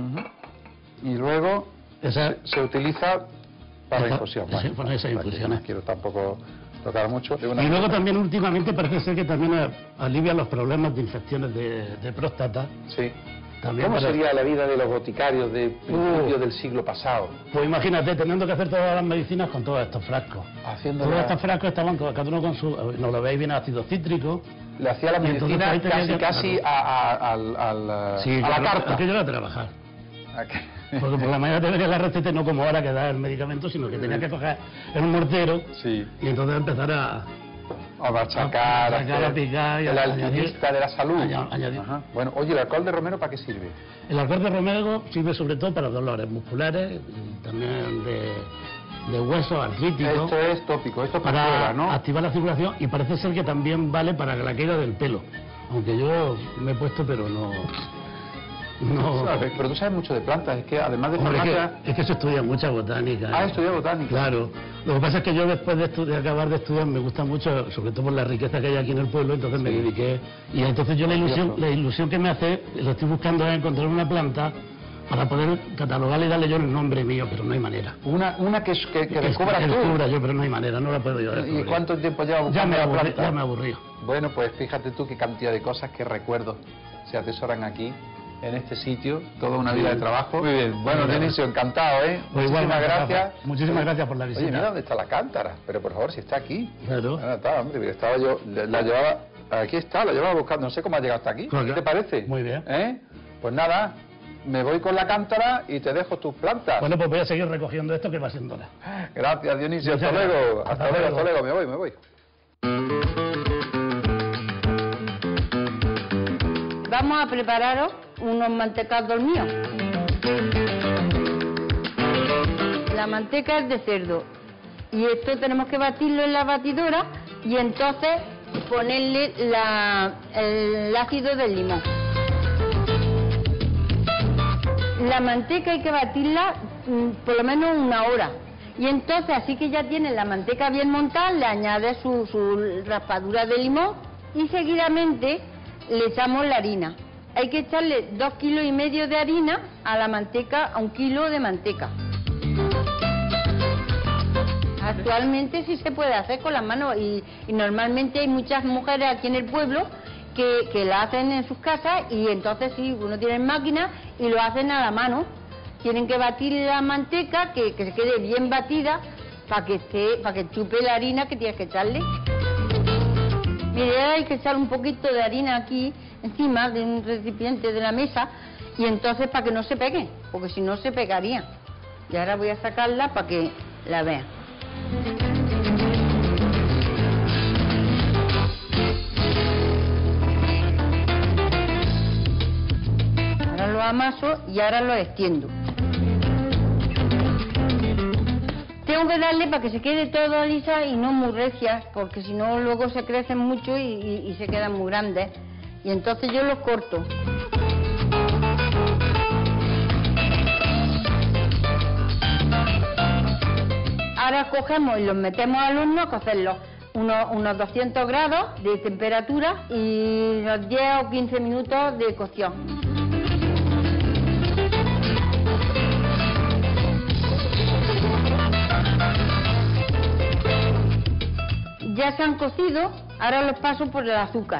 Y luego se utiliza para Esa- infusión. sí, para esas infusiones. No quiero tampoco tocar mucho. Y luego también últimamente parece ser que también alivia los problemas de infecciones de próstata. Sí. También ¿Cómo para- sería la vida de los boticarios de principios del siglo pasado? Pues imagínate, teniendo que hacer todas las medicinas con todos estos frascos. Haciendo Todos estos frascos estaban cada uno con su... No lo veis bien, ácido cítrico. Le hacía la Y entonces medicina ahí tenía casi que- a Sí, la claro, carta. aquello era trabajar. ¿A qué? Porque por la mañana te venía la receta y no como ahora que da el medicamento, sino que tenía que coger el mortero y entonces empezar a machacar, a picar y el a alquimista de la salud. añadir. Ajá. Bueno, oye, ¿el alcohol de romero para qué sirve? El alcohol de romero sirve sobre todo para dolores musculares, y también de huesos artríticos. Esto es tópico, esto es para para fuera, ¿no? activar la circulación, y parece ser que también vale para la caída del pelo. Aunque yo me he puesto, pero no... ¿Sabes? Pero tú sabes mucho de plantas, es que además de Hombre, farmacia... es que se estudia mucha botánica. Ah, estudia botánica. Claro. Lo que pasa es que yo después de acabar de estudiar me gusta mucho, sobre todo por la riqueza que hay aquí en el pueblo, entonces me dediqué. Y entonces yo la ilusión que me hace, lo estoy buscando es encontrar una planta para poder catalogarla y darle yo el nombre mío, pero no hay manera. Una que descubras que tú. descubra yo, pero no hay manera, no la puedo yo ¿Y descubrir. cuánto tiempo lleva Ya buscando me la aburrí, planta? ya me aburrí. Bueno, pues fíjate tú qué cantidad de cosas, qué recuerdos se atesoran aquí, en este sitio, toda una vida de trabajo. Muy bien, bueno, Dionisio, encantado, ¿eh? Pues Muchísimas igual, gracias. Muchísimas gracias por la visita. Oye, mira dónde está la cántara, pero por favor, si está aquí. Claro. Ah, está, hombre, porque estaba yo, la llevaba, aquí está, la llevaba buscando, no sé cómo ha llegado hasta aquí. ¿Qué te parece? Muy bien. ¿Eh? Pues nada, me voy con la cántara y te dejo tus plantas. Bueno, pues voy a seguir recogiendo esto que va siendo hora. Gracias, Dionisio, Muchas hasta luego, gracias. hasta luego, hasta luego, me voy. Vamos a prepararos unos mantecados míos. La manteca es de cerdo y esto tenemos que batirlo en la batidora y entonces ponerle el ácido del limón. La manteca hay que batirla por lo menos una hora. Y entonces, así que ya tienes la manteca bien montada, le añades su raspadura de limón y seguidamente le echamos la harina. hay que echarle 2,5 kilos de harina a la manteca, a 1 kilo de manteca. Actualmente sí se puede hacer con las manos y normalmente hay muchas mujeres aquí en el pueblo que la hacen en sus casas y entonces sí, uno tiene máquina y lo hacen a la mano. Tienen que batir la manteca, que se quede bien batida para que chupe la harina que tienes que echarle. Mire, hay que echar un poquito de harina aquí encima de un recipiente de la mesa y entonces para que no se pegue, porque si no se pegaría. Y ahora voy a sacarla para que la vean. Ahora lo amaso y ahora lo extiendo. Tengo que darle para que se quede todo lisa y no muy recias, porque si no luego se crecen mucho y se quedan muy grandes. Y entonces yo los corto. Ahora cogemos y los metemos al horno a cocerlos. Unos 200 grados de temperatura y unos 10 o 15 minutos de cocción. Ya se han cocido, ahora los paso por el azúcar.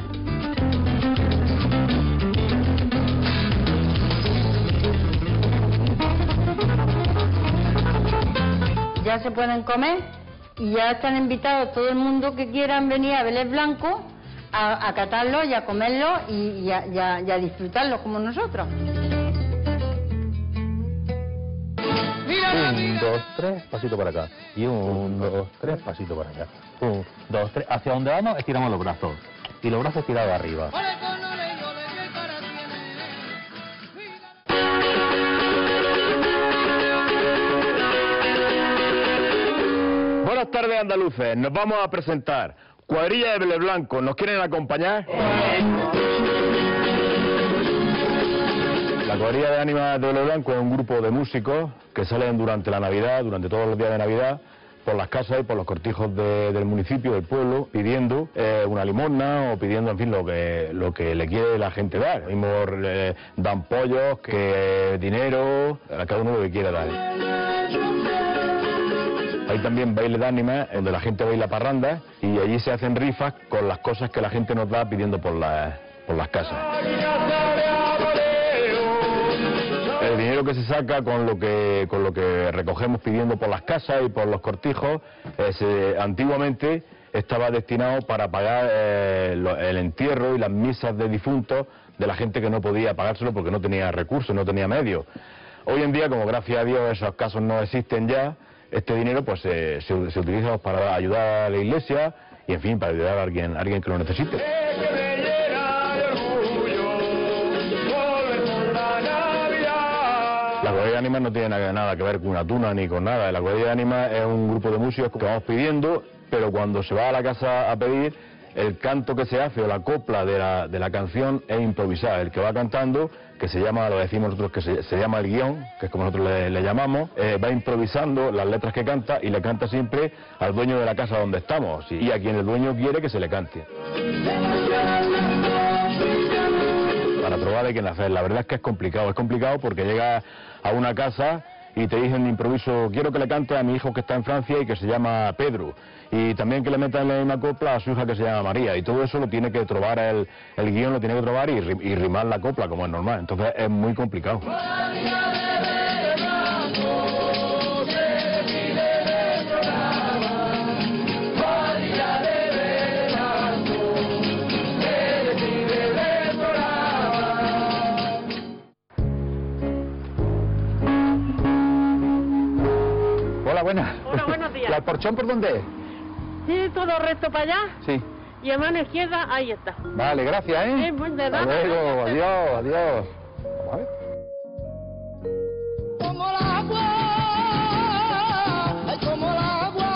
Ya se pueden comer y ya están invitados todo el mundo que quieran venir a Vélez Blanco a catarlo y a comerlo y a disfrutarlo como nosotros. 1, 2, 3, pasito para acá. Y 1, 2, 3, pasito para allá. 1, 2, 3. Hacia donde vamos, estiramos los brazos. Y los brazos tirados arriba. Buenas tardes, andaluces. Nos vamos a presentar. Cuadrilla de Vélez Blanco. ¿Nos quieren acompañar? La cuadrilla de ánimas de Vélez Blanco es un grupo de músicos que salen durante la Navidad, durante todos los días de Navidad, por las casas y por los cortijos del municipio, del pueblo, pidiendo una limosna o pidiendo, en fin, lo que le quiere la gente dar. Mismo dan pollos, que dinero, a cada uno lo que quiera dar. Hay también baile de ánimas, donde la gente baila parrandas y allí se hacen rifas con las cosas que la gente nos da pidiendo por las casas. El dinero que se saca con lo que recogemos pidiendo por las casas y por los cortijos, antiguamente estaba destinado para pagar el entierro y las misas de difuntos de la gente que no podía pagárselo porque no tenía recursos, no tenía medios. Hoy en día, como gracias a Dios esos casos no existen ya, este dinero pues se utiliza para ayudar a la iglesia y, en fin, para ayudar a alguien que lo necesite. La cuadrilla de ánimas no tiene nada que ver con una tuna ni con nada. La cuadrilla de ánimas es un grupo de músicos que vamos pidiendo, pero cuando se va a la casa a pedir, el canto que se hace o la copla de la canción es improvisada. El que va cantando, que se llama, lo decimos nosotros, que se llama el guión, que es como nosotros le llamamos, va improvisando las letras que canta y le canta siempre al dueño de la casa donde estamos y a quien el dueño quiere que se le cante. Para probar hay que nacer. La verdad es que es complicado porque llegas a una casa y te dicen de improviso, quiero que le cante a mi hijo que está en Francia y que se llama Pedro, y también que le metan en una copla a su hija que se llama María, y todo eso lo tiene que trobar el guión, lo tiene que trobar y rimar la copla como es normal, entonces es muy complicado. Hola, buenas. Hola, buenos días. ¿Y al porchón por dónde es? Sí, todo recto para allá. Sí. Y a mano izquierda, ahí está. Vale, gracias, ¿eh? Sí, muy de Hasta nada. luego, adiós, adiós. Vamos a ver. Como el agua, ay, como el agua.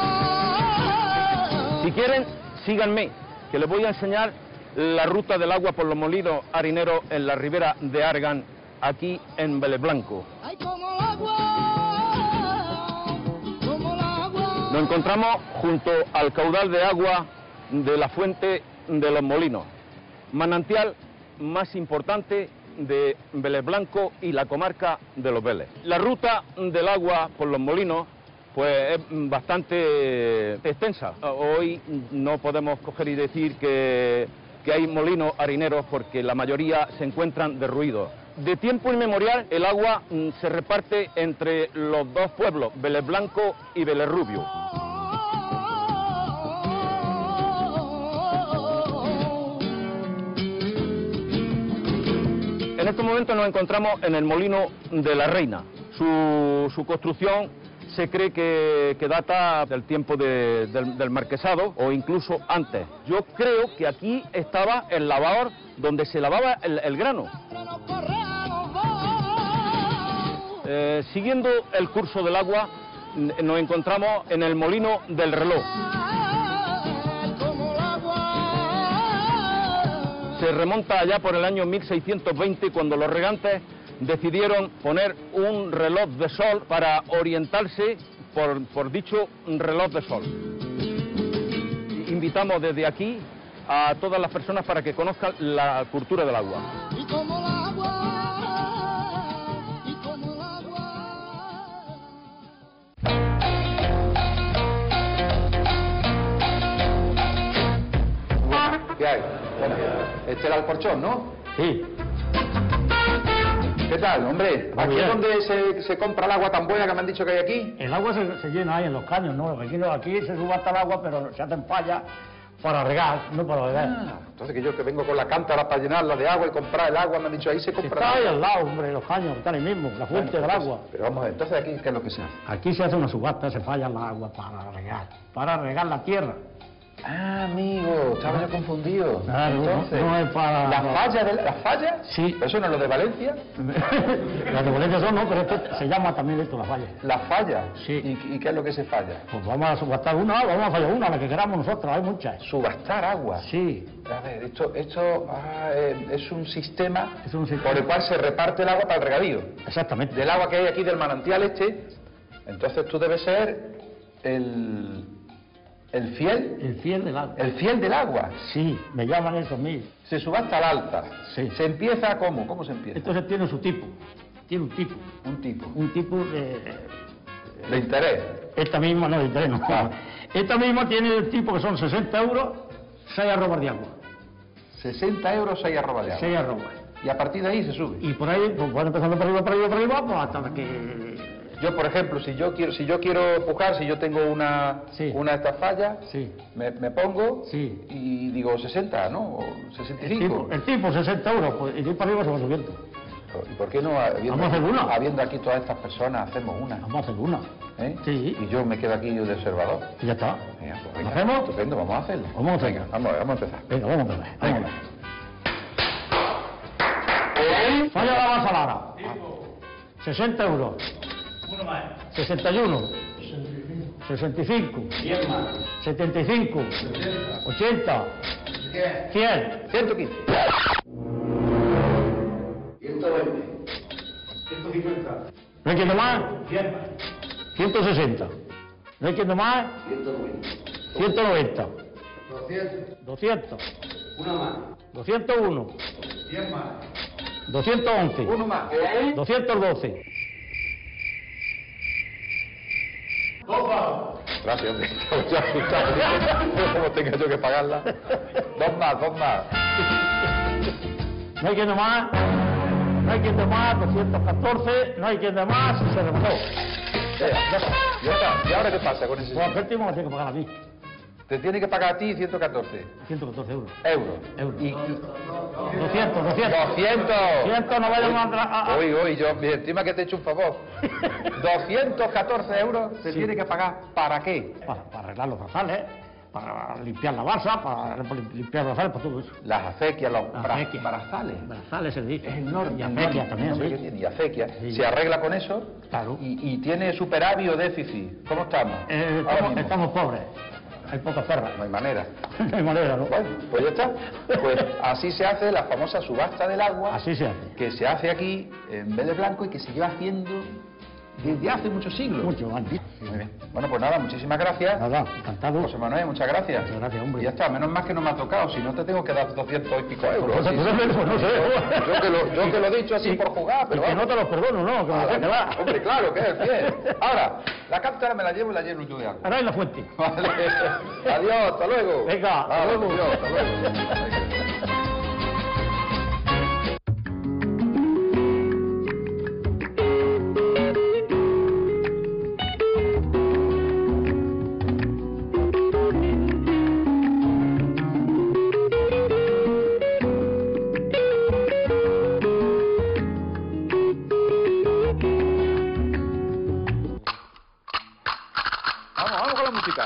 Si quieren, síganme, que les voy a enseñar la ruta del agua por los molinos harineros en la ribera de Argan, aquí en Vélez Blanco. Ay, como el agua, como el agua. Nos encontramos junto al caudal de agua de la fuente de los molinos, manantial más importante de Vélez Blanco y la comarca de Los Vélez. La ruta del agua por los molinos pues es bastante extensa. Hoy no podemos coger y decir que hay molinos harineros porque la mayoría se encuentran derruidos. De tiempo inmemorial el agua se reparte entre los dos pueblos, Vélez Blanco y Vélez Rubio. En este momento nos encontramos en el molino de la Reina. Su construcción se cree que data del tiempo del marquesado o incluso antes. Yo creo que aquí estaba el lavador donde se lavaba el grano. Siguiendo el curso del agua nos encontramos en el molino del reloj. Se remonta allá por el año 1620 cuando los regantes decidieron poner un reloj de sol para orientarse por dicho reloj de sol. Invitamos desde aquí a todas las personas para que conozcan la cultura del agua. Y como el agua, y como el agua. ¿Qué hay? Bueno, este es el alcorchón, ¿no? Sí. ¿Qué tal, hombre? ¿Aquí es donde se compra el agua tan buena que me han dicho que hay aquí? El agua se llena ahí en los caños, ¿no? Aquí se subasta el agua, pero se hacen fallas para regar, no para beber. Entonces que yo que vengo con la cántara para llenarla de agua y comprar el agua, me han dicho ahí se compra. Está ahí al lado, hombre, los caños, están ahí mismo, la fuente del agua. Pero vamos a ver, entonces aquí, ¿qué es lo que se hace? Aquí se hace una subasta, se falla el agua para regar la tierra. Ah, amigo, estaba yo confundido. Claro, entonces, no es para... ¿Las fallas? Sí. ¿Eso no es lo de Valencia? Las de Valencia son, no, pero esto se llama también esto, las fallas. ¿Las fallas? Sí. ¿Y qué es lo que se falla? Pues vamos a subastar una, vamos a fallar una, la que queramos nosotros, hay muchas. ¿Subastar agua? Sí. A ver, esto es un sistema por el cual se reparte el agua para el regadío. Exactamente. Del agua que hay aquí del manantial entonces tú debes ser ¿el fiel? El fiel del agua. ¿El fiel del agua? Sí, me llaman eso a mí. Se subasta al alta. Sí. ¿Se empieza cómo? ¿Cómo se empieza? Entonces tiene su tipo. Tiene un tipo. Un tipo. Un tipo ¿De interés? Esta misma, no, de interés no. Ah. Esta misma tiene el tipo que son 60 euros, 6 arrobas de agua. 60 euros, 6 arrobas de agua. 6 arrobas. Y a partir de ahí se sube. Y por ahí, pues van empezando por arriba, pues hasta que... Yo, por ejemplo, si yo quiero pujar, si yo tengo una de estas fallas, me pongo y digo 60, ¿no? O 65. El tipo 60 euros, pues, y de ahí para arriba se va subiendo. ¿Y por qué no, habiendo aquí todas estas personas, hacemos una? Vamos a hacer una. ¿Eh? Sí. Y yo me quedo aquí de observador. Y ya está. Venga, pues venga. ¿Hacemos? Estupendo, vamos a hacerlo. Vamos a hacerlo. Venga, vamos a empezar. Venga, vamos a empezar. Venga. Falla la base Lara. 60 euros. 61. 65. 75. 80. 100. 115. 120. 150. ¿No hay quien más? 160. ¿No hay quien más? 190. 200. 201. 211. Uno más. 212. Gracias, hombre. ¿Cómo tenga yo que pagarla? Dos más. No hay quien de más. No hay quien de más. 214. No hay quien de más. Se remontó. Ya está. ¿Y ahora qué pasa con ese? Pues al último me tiene que pagar a mí. Te tiene que pagar a ti 114. 114 euros. Euros. Y 200. 200 no vayan a... Uy, yo, encima que te he hecho un favor. 214 euros se tiene que pagar. ¿Para qué? Para arreglar los brazales, para limpiar la balsa, para limpiar los brazales, para todo eso. Las acequias, los brazales. Brazales se dice. Es enorme. Y acequias también, sí. Y acequias. Sí. Se arregla con eso. Claro. Y tiene superávit o déficit. ¿Cómo estamos? Estamos pobres. Hay pocas perras. No hay manera. No hay manera, ¿no? Bueno, pues ya está. Pues así se hace la famosa subasta del agua. Así se hace. Que se hace aquí en Vélez Blanco y que se lleva haciendo desde hace muchos siglos. Mucho antes. Muy bien. Bueno, pues nada, muchísimas gracias. Nada, encantado. José Manuel, muchas gracias. Muchas gracias, hombre. Y ya está, menos mal que no me ha tocado, si no te tengo que dar 200 y pico euros. Pues, Sí, no sé. Yo que lo he dicho así por jugar, pero y que no vamos. te los perdono, ¿no? Que me va. Hombre, claro, que es bien. Ahora, la cápsula me la llevo y la lleno yo de agua. Ahora en la fuente. Vale. Adiós, hasta luego. Venga, hasta Vale, luego. adiós, hasta luego. Vamos con la música.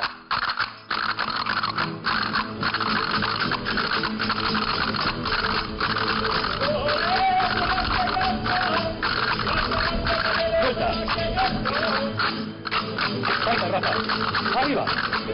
Salta, Rafa. Arriba.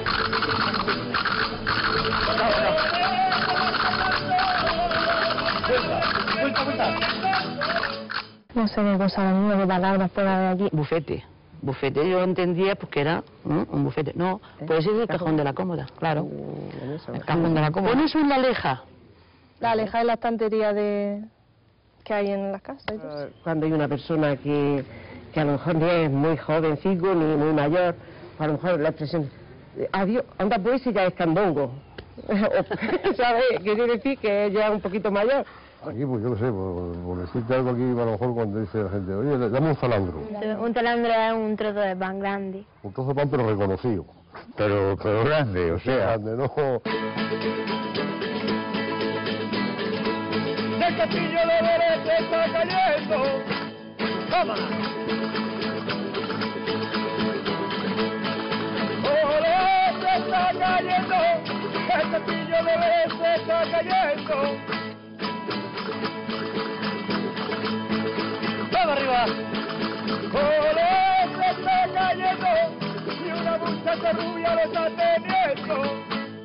Vuelta. No sé qué cosa, nueve palabras por de aquí. Bufete. Bufete yo entendía pues que era un bufete. No, puede ser el cajón de la cómoda, claro. El cajón de la cómoda. Pones una aleja. La aleja es la estantería que hay en las casas. Cuando hay una persona que a lo mejor ni es muy jovencico ni muy mayor, a lo mejor la expresión, adiós, anda pues y ya es candongo. ¿Sabes? Quiere decir que ella es un poquito mayor. Aquí, pues yo qué sé, por decirte algo aquí, a lo mejor cuando dice la gente, oye, dame un talandro. Un talandro es un trozo de pan grande. Un trozo de pan, pero reconocido. Pero grande, o sea. Grande, no. El castillo de Vélez se está cayendo. ¡Vámonos! ¡Olé, se está cayendo! El castillo de Vélez se está cayendo. ¡Vamos arriba! ¡Olé, se está cayendo! Y una muchacha rubia lo está teniendo.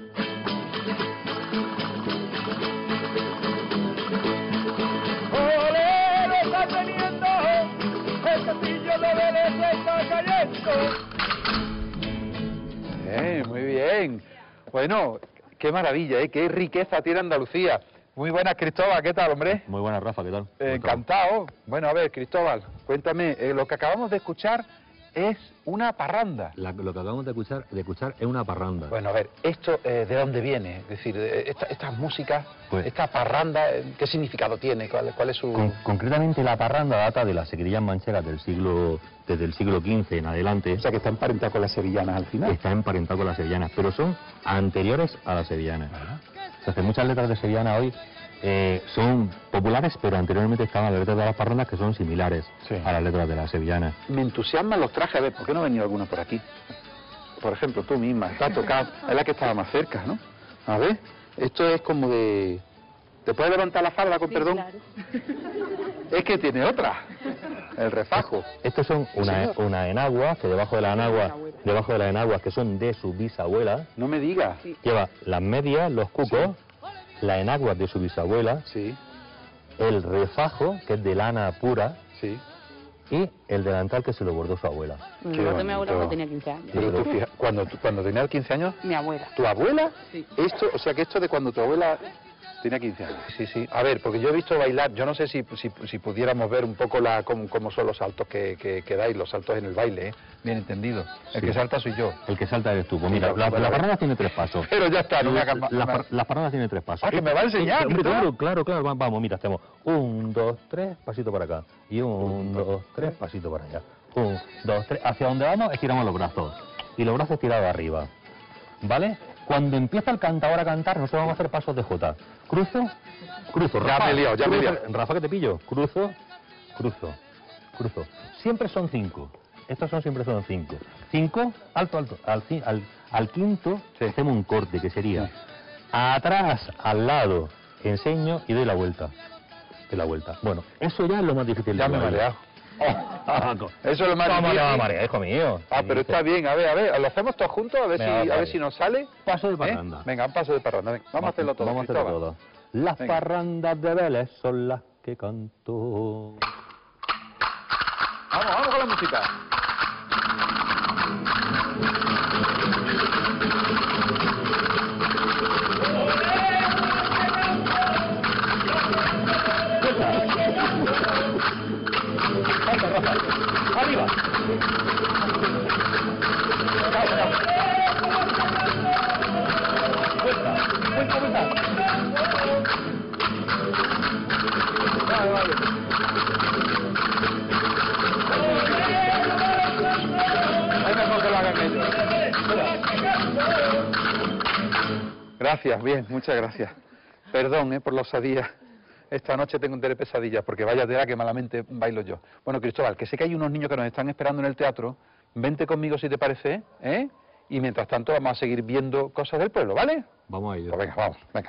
¡Olé, lo está teniendo! ¡El castillo de Vélez se está cayendo! Muy bien. Bueno, qué maravilla, qué riqueza tiene Andalucía. Muy buenas, Cristóbal, ¿qué tal, hombre? Muy buenas, Rafa, ¿qué tal? Encantado. Bueno, a ver, Cristóbal, cuéntame, lo que acabamos de escuchar es una parranda. Lo que acabamos de escuchar es una parranda. Bueno, a ver, ¿esto de dónde viene? Es decir, estas músicas, Pues- esta parranda, ¿qué significado tiene? ¿Cuál es su...? Concretamente la parranda data de las seguirillas manchegas desde el siglo XV en adelante. O sea, que está emparentada con las sevillanas al final. Está emparentada con las sevillanas, pero son anteriores a las sevillanas. O sea, que muchas letras de sevillana hoy son populares, pero anteriormente estaban las letras de las parrandas que son similares a las letras de las sevillanas. Me entusiasman los trajes, a ver, ¿por qué no ha venido alguna por aquí? Por ejemplo, tú misma, está tocada, es la que estaba más cerca, ¿no? A ver, esto es como de... ¿Te puedes levantar la falda, con perdón? Claro. Es que tiene otra, el refajo. Estos son una enagua, que debajo de la enagua, que son de su bisabuela. No me digas. Lleva las medias, los cucos, la enagua de su bisabuela, el refajo, que es de lana pura, y el delantal que se lo bordó su abuela. Lo de mi abuela cuando tenía 15 años. Pero tú, cuando tenías 15 años, Mi abuela. ¿tu abuela? Sí. Esto, o sea que esto de cuando tu abuela tenía 15 años. Sí, sí. A ver, porque yo he visto bailar, yo no sé si pudiéramos ver un poco cómo son los saltos que dais, los saltos en el baile, ¿eh? Bien entendido. El Sí. que salta soy yo. El que salta eres tú. Pues mira, la parranda tiene 3 pasos. Pero ya está, no me hagas más. Las parrandas tienen 3 pasos. Ah, que me va a enseñar, Hombre, ¿verdad? claro, vamos, mira, hacemos 1, 2, 3, pasito para acá. Y 1, 2, 3, pasito para allá. 1, 2, 3, hacia donde vamos estiramos los brazos. Y los brazos tirados arriba. ¿Vale? Cuando empieza el cantador a cantar, nosotros vamos a hacer pasos de Jota. Cruzo. Ya Rafa, me he liado, ya me he cruzo, liado. Rafa, que te pillo. Cruzo. Siempre son 5. Estos siempre son 5. 5, alto. Al quinto hacemos un corte, que sería atrás, al lado, enseño y doy la vuelta. Bueno, eso ya es lo más difícil. Ya me he mareado. Eso es lo más ¿Cómo difícil. te va a marear, hijo mío? Ah, pero está bien, a ver, ¿lo hacemos todos juntos? A ver, Venga, a ver si nos sale. Paso de parranda. Venga, un paso de parranda. Venga, vamos a hacerlo todo. Vamos a hacerlo Cristóbal. todo. Las Venga. parrandas de Vélez son las que canto. Vamos con la la música. Arriba. Vuelta. Vale. Hay mejor que lo hagan ellos. Gracias, bien, muchas gracias. Perdón por la osadía. Esta noche tengo un tele pesadillas porque vaya tela que malamente bailo yo. Bueno, Cristóbal, que sé que hay unos niños que nos están esperando en el teatro. Vente conmigo si te parece, ¿eh? Y mientras tanto vamos a seguir viendo cosas del pueblo, ¿vale? Vamos a ello. Pues venga, vamos, venga.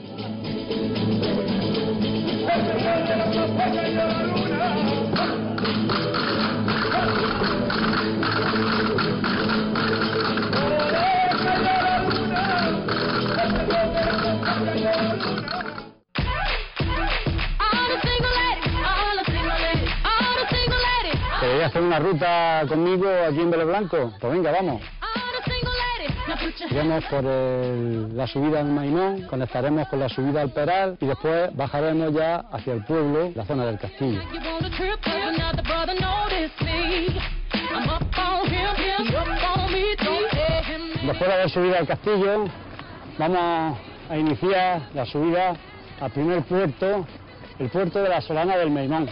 ¿Queréis hacer una ruta conmigo aquí en Vélez Blanco? Pues venga, vamos. Iremos por la subida del Maimón, conectaremos con la subida al Peral y después bajaremos ya hacia el pueblo, la zona del castillo. Después de haber subido al castillo, vamos a iniciar la subida al primer puerto, el puerto de la Solana del Maimón.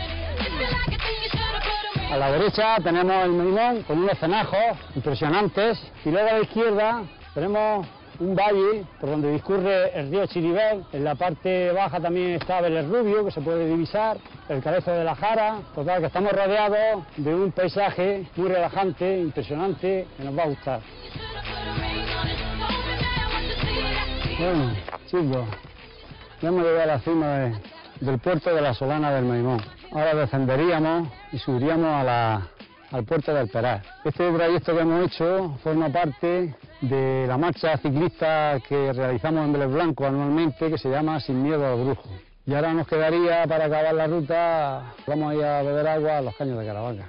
A la derecha tenemos el Maimón con unos cenajos impresionantes y luego a la izquierda tenemos un valle por donde discurre el río Chiribel. En la parte baja también está Vélez Rubio, que se puede divisar, el Cabezo de la Jara. Total, que estamos rodeados de un paisaje muy relajante, impresionante, que nos va a gustar. Bueno, chicos, ya hemos llegado a la cima del puerto de la Solana del Maimón. Ahora descenderíamos y subiríamos al puerto del Peral. Este trayecto que hemos hecho forma parte de la marcha ciclista que realizamos en Vélez Blanco anualmente, que se llama Sin Miedo al Brujo. Y ahora nos quedaría, para acabar la ruta, vamos a ir a beber agua a los caños de Caravaca.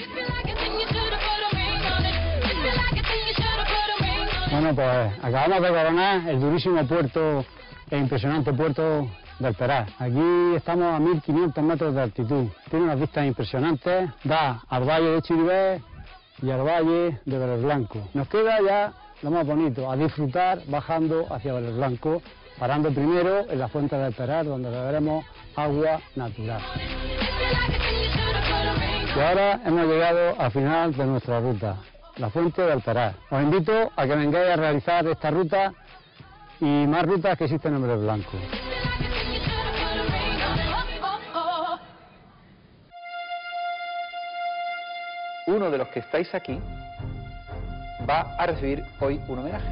Bueno, pues acabamos de coronar el durísimo puerto e impresionante puerto del Peral. Aquí estamos a 1500 metros de altitud. Tiene unas vistas impresionantes, da al valle de Chiribel y al valle de Vélez Blanco. Nos queda ya lo más bonito, a disfrutar bajando hacia Vélez Blanco, parando primero en la fuente del Peral, donde beberemos agua natural. Y ahora hemos llegado al final de nuestra ruta, la fuente del Peral. Os invito a que vengáis a realizar esta ruta y más rutas que existen en Vélez Blanco. Uno de los que estáis aquí va a recibir hoy un homenaje.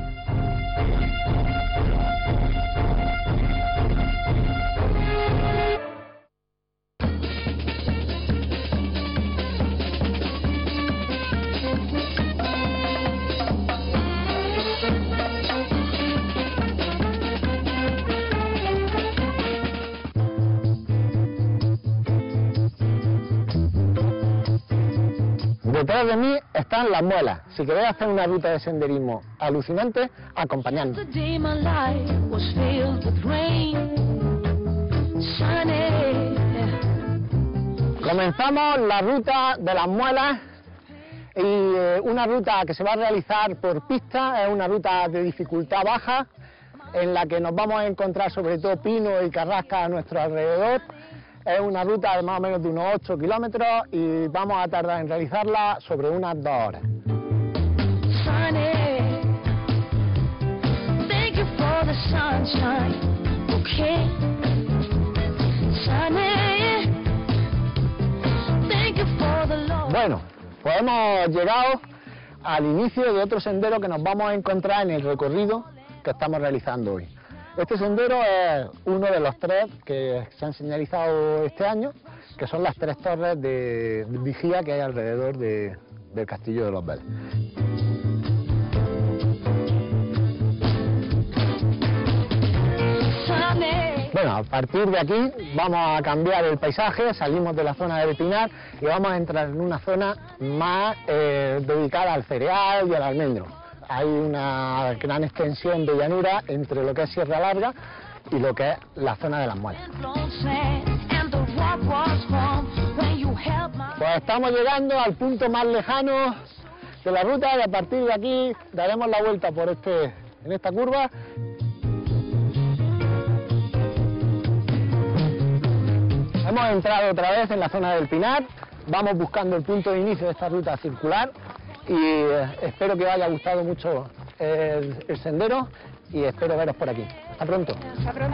Detrás de mí están las muelas. Si queréis hacer una ruta de senderismo alucinante, acompañadnos. Comenzamos la ruta de las muelas y una ruta que se va a realizar por pista, es una ruta de dificultad baja en la que nos vamos a encontrar sobre todo pino y carrasca a nuestro alrededor. Es una ruta de más o menos de unos 8 kilómetros y vamos a tardar en realizarla sobre unas 2 horas. Bueno, pues hemos llegado al inicio de otro sendero que nos vamos a encontrar en el recorrido que estamos realizando hoy. Este sendero es uno de los 3 que se han señalizado este año, que son las 3 torres de vigía que hay alrededor del castillo de los Vélez. Bueno, a partir de aquí vamos a cambiar el paisaje, salimos de la zona del Pinar y vamos a entrar en una zona más dedicada al cereal y al almendro. Hay una gran extensión de llanura entre lo que es Sierra Larga y lo que es la zona de las Muelas. Pues estamos llegando al punto más lejano de la ruta y a partir de aquí daremos la vuelta por en esta curva. Hemos entrado otra vez en la zona del Pinar, vamos buscando el punto de inicio de esta ruta circular y espero que os haya gustado mucho el sendero y espero veros por aquí. Hasta pronto. Hasta pronto.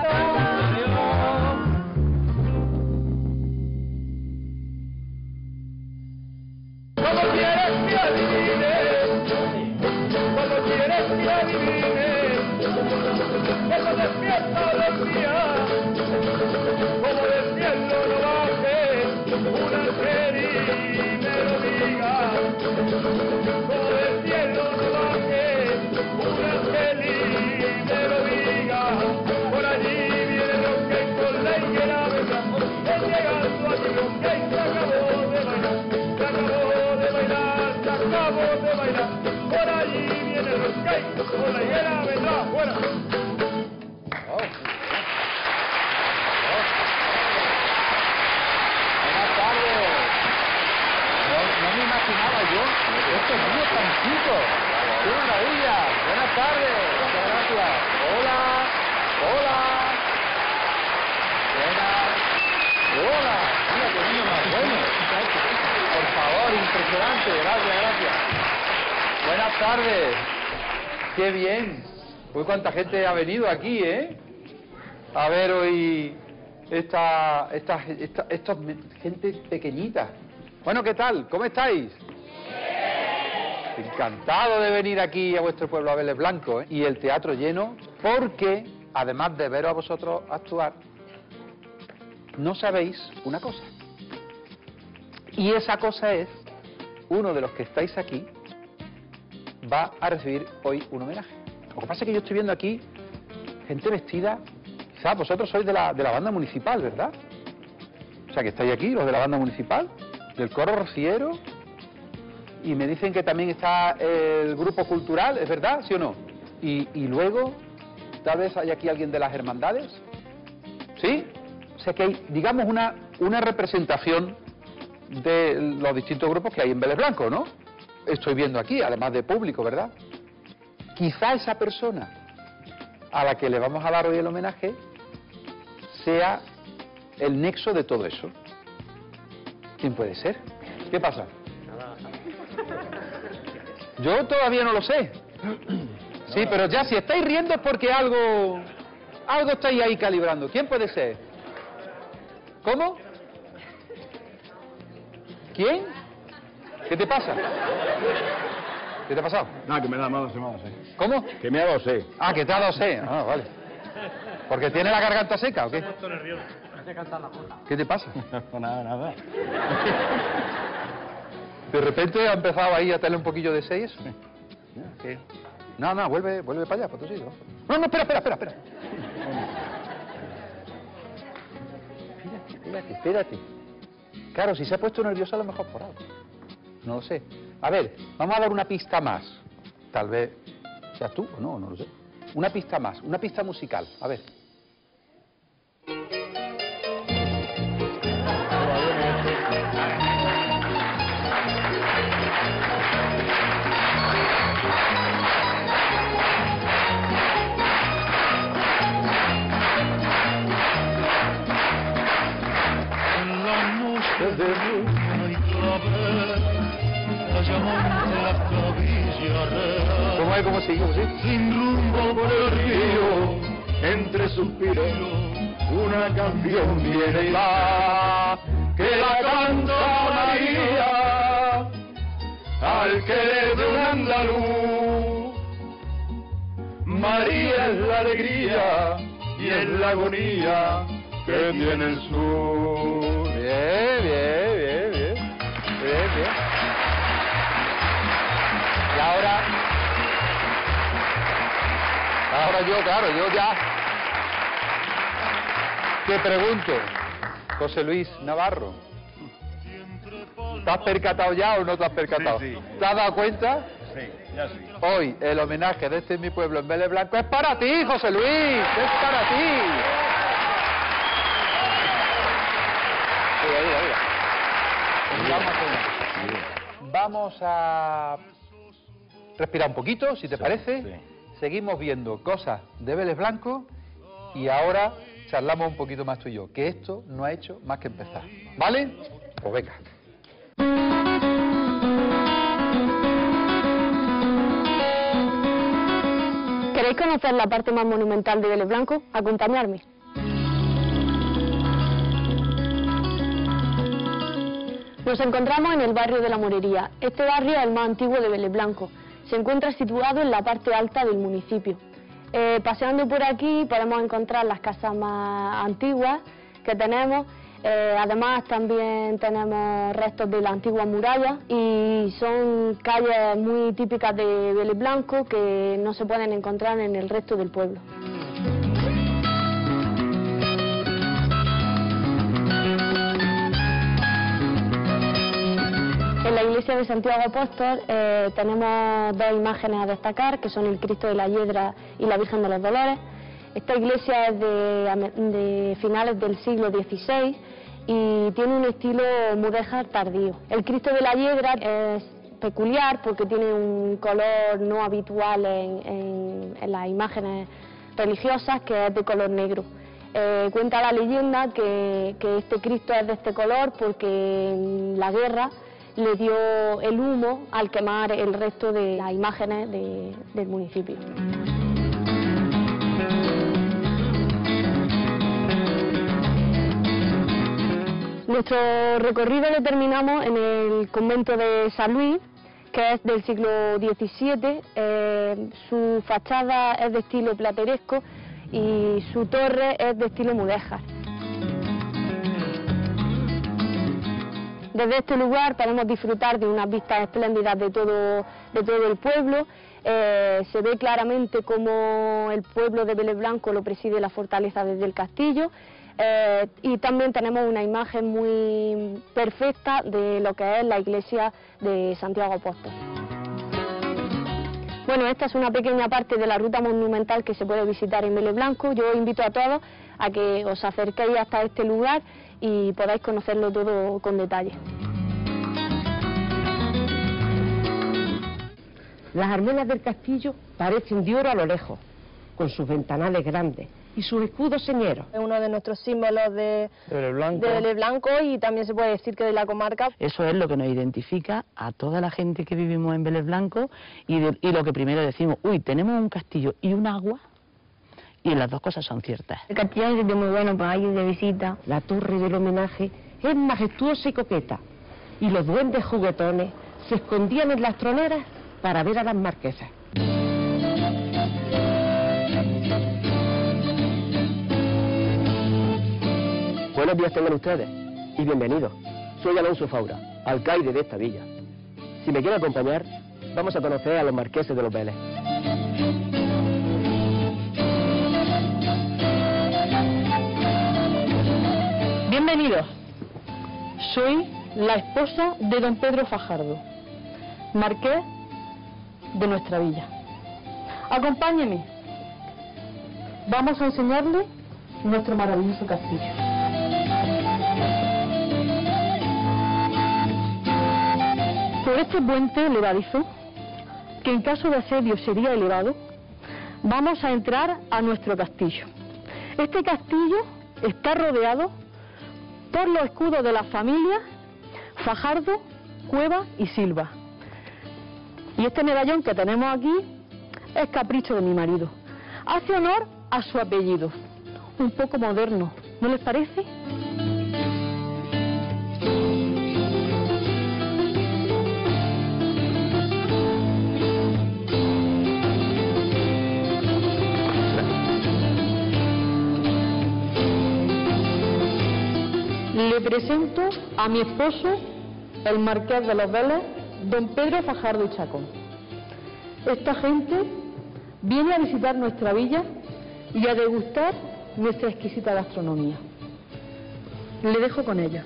Cuando quieres que adivines, cuando quieres que adivines, cuando despierta los días, como del cielo no baje un ángel y me lo diga, como del cielo no baje un ángel y me lo diga, por allí viene lo que con la higuera vendrá, es llegando allí lo que se acabó de bailar, se acabó de bailar, se acabó de bailar, por allí viene lo que con la higuera vendrá, fuera. No me imaginaba yo estos niños tan chicos. ¡Qué maravilla! Buenas tardes. Muchas gracias. Hola. Hola. Buenas. Hola. Mira qué niño más bueno. Por favor, impresionante. Gracias, gracias. Buenas tardes. Qué bien. Uy, cuánta gente ha venido aquí, ¿eh? A ver hoy esta gente pequeñita. Bueno, ¿qué tal? ¿Cómo estáis? Encantado de venir aquí a vuestro pueblo, a Vélez Blanco, ¿eh? Y el teatro lleno, porque, además de veros a vosotros actuar, no sabéis una cosa. Y esa cosa es, uno de los que estáis aquí va a recibir hoy un homenaje. Lo que pasa es que yo estoy viendo aquí gente vestida, quizás vosotros sois de la banda municipal, ¿verdad? O sea, que estáis aquí, los de la banda municipal, del coro rociero, y me dicen que también está el grupo cultural, ¿es verdad? ¿Sí o no? Y luego, tal vez hay aquí alguien de las hermandades, ¿sí? O sea que hay, digamos, una representación de los distintos grupos que hay en Vélez Blanco, ¿no? Estoy viendo aquí, además de público, ¿verdad? Quizá esa persona a la que le vamos a dar hoy el homenaje sea el nexo de todo eso. ¿Quién puede ser? ¿Qué pasa? Yo todavía no lo sé. Sí, pero ya si estáis riendo es porque algo estáis ahí calibrando. ¿Quién puede ser? ¿Cómo? ¿Quién? ¿Qué te pasa? ¿Qué te ha pasado? Nada, que me ha dado sed. ¿Cómo? Que me ha dado sed. Ah, que te ha dado sed. Ah, vale. ¿Porque tiene la garganta seca o qué? ¿Qué te pasa? Nada. De repente ha empezado ahí a tener un poquillo de sed y eso. ¿Qué? No, vuelve para allá, para tu sitio. No, espera. Espérate. Claro, si se ha puesto nervioso a lo mejor por algo. No lo sé. A ver, vamos a dar una pista más. Tal vez seas tú o no lo sé. Una pista más, una pista musical. A ver. ¿Cómo sigue? Sin rumbo por el río, entre suspiros, una canción viene y va, que la canta María, al querer de un andaluz. María es la alegría y es la agonía que tiene el sur. Bien. Y ahora yo ya... Te pregunto, José Luis Navarro, ¿te has percatado ya o no te has percatado? Sí, sí. ¿Te has dado cuenta? Sí, ya sí. Hoy el homenaje de Este es mi pueblo en Vélez Blanco es para ti, José Luis, es para ti. Vamos a respirar un poquito, si te parece. Sí. Seguimos viendo cosas de Vélez Blanco y ahora charlamos un poquito más tú y yo, que esto no ha hecho más que empezar. ¿Vale? Pues venga. ¿Queréis conocer la parte más monumental de Vélez Blanco? Acompañadme. Nos encontramos en el barrio de la Morería. Este barrio es el más antiguo de Vélez Blanco. Se encuentra situado en la parte alta del municipio. Paseando por aquí podemos encontrar las casas más antiguas que tenemos. Además también tenemos restos de la antigua muralla y son calles muy típicas de Vélez Blanco que no se pueden encontrar en el resto del pueblo. En la iglesia de Santiago Apóstol tenemos dos imágenes a destacar, que son el Cristo de la Hiedra y la Virgen de los Dolores. Esta iglesia es de finales del siglo XVI y tiene un estilo mudéjar tardío. El Cristo de la Hiedra es peculiar porque tiene un color no habitual en las imágenes religiosas, que es de color negro. Cuenta la leyenda que este Cristo es de este color porque en la guerra le dio el humo al quemar el resto de las imágenes del municipio. Nuestro recorrido lo terminamos en el convento de San Luis, que es del siglo XVII. Su fachada es de estilo plateresco y su torre es de estilo mudéjar. Desde este lugar podemos disfrutar de unas vistas espléndidas de todo el pueblo. Se ve claramente cómo el pueblo de Vélez Blanco lo preside la fortaleza desde el castillo. Y también tenemos una imagen muy perfecta de lo que es la iglesia de Santiago Apóstol. Bueno, esta es una pequeña parte de la ruta monumental que se puede visitar en Vélez Blanco. Yo invito a todos a que os acerquéis hasta este lugar y podáis conocerlo todo con detalle. Las almenas del castillo parecen de oro a lo lejos, con sus ventanales grandes y sus escudos señeros. Es uno de nuestros símbolos de Vélez Blanco y también se puede decir que de la comarca. Eso es lo que nos identifica a toda la gente que vivimos en Vélez Blanco y lo que primero decimos, uy, tenemos un castillo y un agua, y las dos cosas son ciertas. El castillo es muy bueno para ir de visita. La torre del homenaje es majestuosa y coqueta, y los duendes juguetones se escondían en las troneras para ver a las marquesas. Buenos días tengan ustedes y bienvenidos. Soy Alonso Faura, alcaide de esta villa. Si me quieren acompañar, vamos a conocer a los marqueses de los Vélez. Bienvenidos. Soy la esposa de don Pedro Fajardo, marqués de nuestra villa. Acompáñeme. Vamos a enseñarle nuestro maravilloso castillo. Por este puente levadizo, que en caso de asedio sería elevado, vamos a entrar a nuestro castillo. Este castillo está rodeado por los escudos de las familias Fajardo, Cueva y Silva. Y este medallón que tenemos aquí es capricho de mi marido. Hace honor a su apellido, un poco moderno, ¿no les parece? Le presento a mi esposo, el marqués de los Vélez, don Pedro Fajardo y Chacón. Esta gente viene a visitar nuestra villa y a degustar nuestra exquisita gastronomía. Le dejo con ella.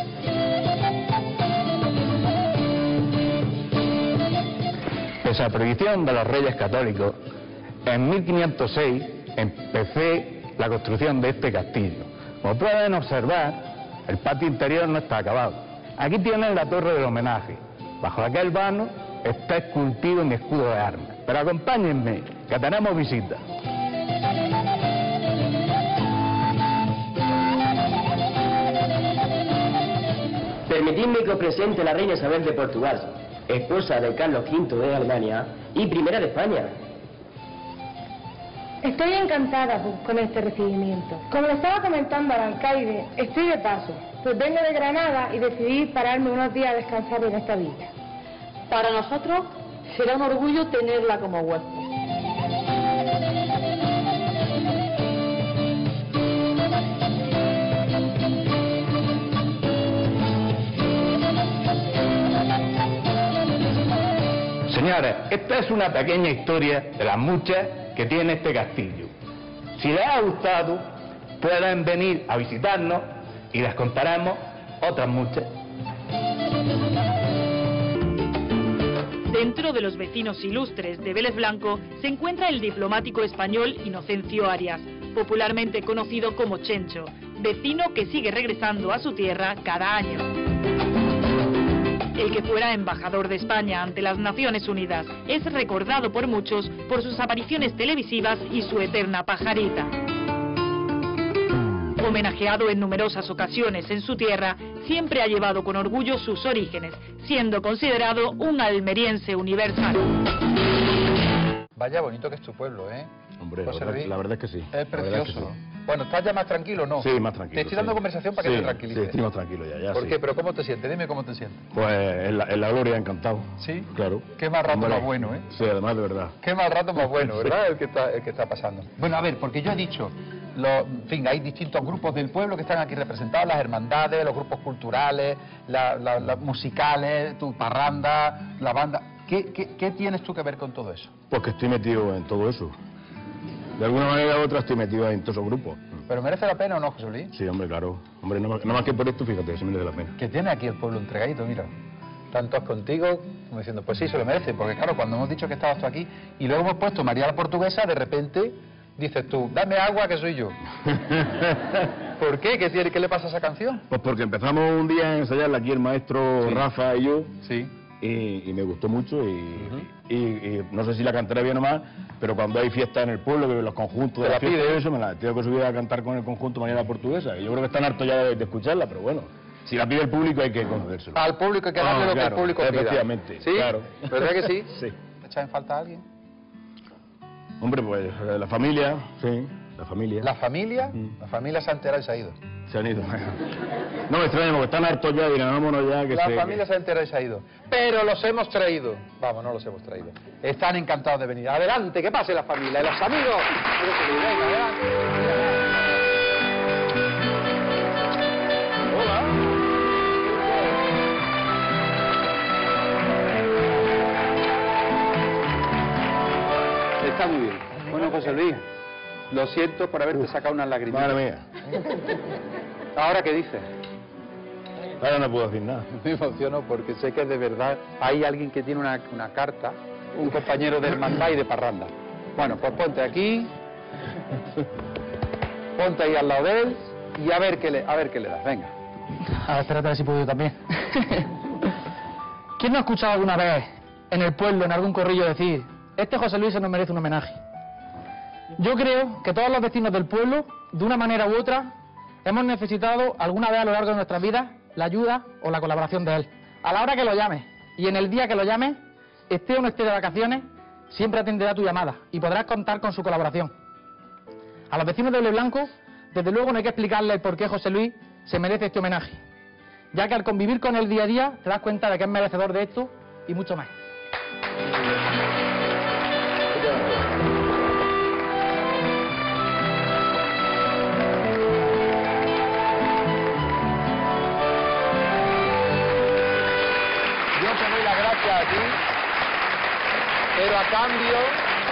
Pese a la prohibición de los reyes católicos, en 1506 empecé la construcción de este castillo. Como pueden observar, el patio interior no está acabado. Aquí tienen la torre del homenaje. Bajo aquel vano está esculpido mi escudo de armas. Pero acompáñenme, que tenemos visita. Permitidme que os presente la reina Isabel de Portugal, esposa de Carlos V de Alemania y primera de España. Estoy encantada con este recibimiento. Como le estaba comentando al alcaide, estoy de paso, pues vengo de Granada y decidí pararme unos días a descansar en esta villa. Para nosotros será un orgullo tenerla como huésped. Señores, esta es una pequeña historia de las muchas que tiene este castillo. Si les ha gustado, pueden venir a visitarnos y les contaremos otras muchas. Dentro de los vecinos ilustres de Vélez Blanco se encuentra el diplomático español Inocencio Arias, popularmente conocido como Chencho, vecino que sigue regresando a su tierra cada año. El que fuera embajador de España ante las Naciones Unidas es recordado por muchos por sus apariciones televisivas y su eterna pajarita. Homenajeado en numerosas ocasiones en su tierra, siempre ha llevado con orgullo sus orígenes, siendo considerado un almeriense universal. Vaya bonito que es tu pueblo, ¿eh? Hombre, José Luis, la verdad es que sí. es precioso. Bueno, ¿estás ya más tranquilo o no? Sí, más tranquilo. Te estoy dando conversación para que te tranquilices. Sí, estoy más tranquilo ya. ¿Por sí. qué? ¿Pero cómo te sientes? Dime cómo te sientes. Pues en la gloria, encantado. ¿Sí? Claro. Qué más rato Hombre, más bueno, ¿eh? Sí, además, de verdad. Qué más rato más bueno, Sí. ¿verdad? El que está pasando. Bueno, a ver, porque yo he dicho, en fin, hay distintos grupos del pueblo que están aquí representados, las hermandades, los grupos culturales, las musicales, tu parranda, la banda. ¿Qué tienes tú que ver con todo eso? Porque estoy metido en todo eso. De alguna manera u otra estoy metido en todos esos grupos. ¿Pero merece la pena o no, José Luis? Sí, hombre, claro. Hombre, no más que por esto, fíjate, sí merece la pena. Que tiene aquí el pueblo entregadito, mira. Están todos contigo, como diciendo, pues sí, se lo merece. Porque claro, cuando hemos dicho que estabas tú aquí y luego hemos puesto María la Portuguesa, de repente dices tú, dame agua que soy yo. ¿Por qué? ¿Qué le pasa a esa canción? Pues porque empezamos un día a ensayarla aquí el maestro Sí. Rafa y yo. Sí. Y me gustó mucho y no sé si la cantaré bien o mal, pero cuando hay fiesta en el pueblo, que los conjuntos de Te la la fiesta pide. y eso, me la tengo que subir a cantar con el conjunto María la Portuguesa. Y yo creo que están hartos ya de escucharla, pero bueno, si la pide el público hay que concedérselo. Al público hay que darle lo que claro, el público pida. efectivamente, ¿Sí? claro. ¿Verdad que sí? Sí. ¿Te echan en falta a alguien? Hombre, pues la familia, sí, la familia. ¿La familia? La familia se ha enterado y se ha ido. Se han ido. No me extraña porque están hartos ya, dirán, vámonos ya. Que La se- familia se ha enterado y se ha ido. Pero los hemos traído. Vamos, no los hemos traído. Están encantados de venir. Adelante, que pase la familia y los amigos. Venga, adelante. Está muy bien. Bueno, José Luis, lo siento por haberte sacado unas lágrimas. Madre mía. ¿Ahora qué dices? Ahora no puedo decir nada. Me emociono porque sé que de verdad hay alguien que tiene una carta, un compañero de hermandad y de parranda. Bueno, pues ponte aquí, ponte ahí al lado de él y a ver qué le das. Venga. A ver, espérate a ver si puedo yo también. ¿Quién no ha escuchado alguna vez en el pueblo, en algún corrillo decir, este José Luis se nos merece un homenaje? Yo creo que todos los vecinos del pueblo, de una manera u otra, hemos necesitado alguna vez a lo largo de nuestras vidas la ayuda o la colaboración de él. A la hora que lo llames y en el día que lo llames, esté o no esté de vacaciones, siempre atenderá tu llamada y podrás contar con su colaboración. A los vecinos de Vélez Blanco, desde luego no hay que explicarles por qué José Luis se merece este homenaje, ya que al convivir con él día a día te das cuenta de que es merecedor de esto y mucho más. Yo te doy las gracias a ti, pero a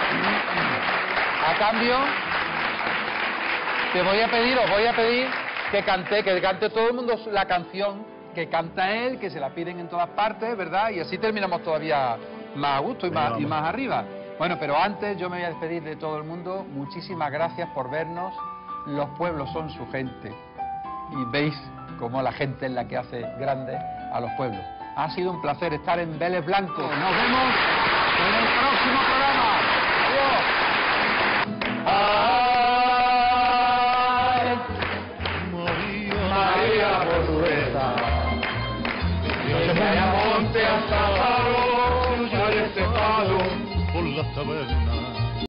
cambio, os voy a pedir que cante todo el mundo la canción que canta él, que se la piden en todas partes, ¿verdad? Y así terminamos todavía más a gusto y más arriba. Bueno, pero antes yo me voy a despedir de todo el mundo. Muchísimas gracias por vernos. Los pueblos son su gente. Y veis cómo la gente es la que hace grande a los pueblos. Ha sido un placer estar en Vélez Blanco. Nos vemos en el próximo programa. ¡Adiós! María Portuguesa, desde Ayamonte hasta Faro, fluye el estefado por las tabernas.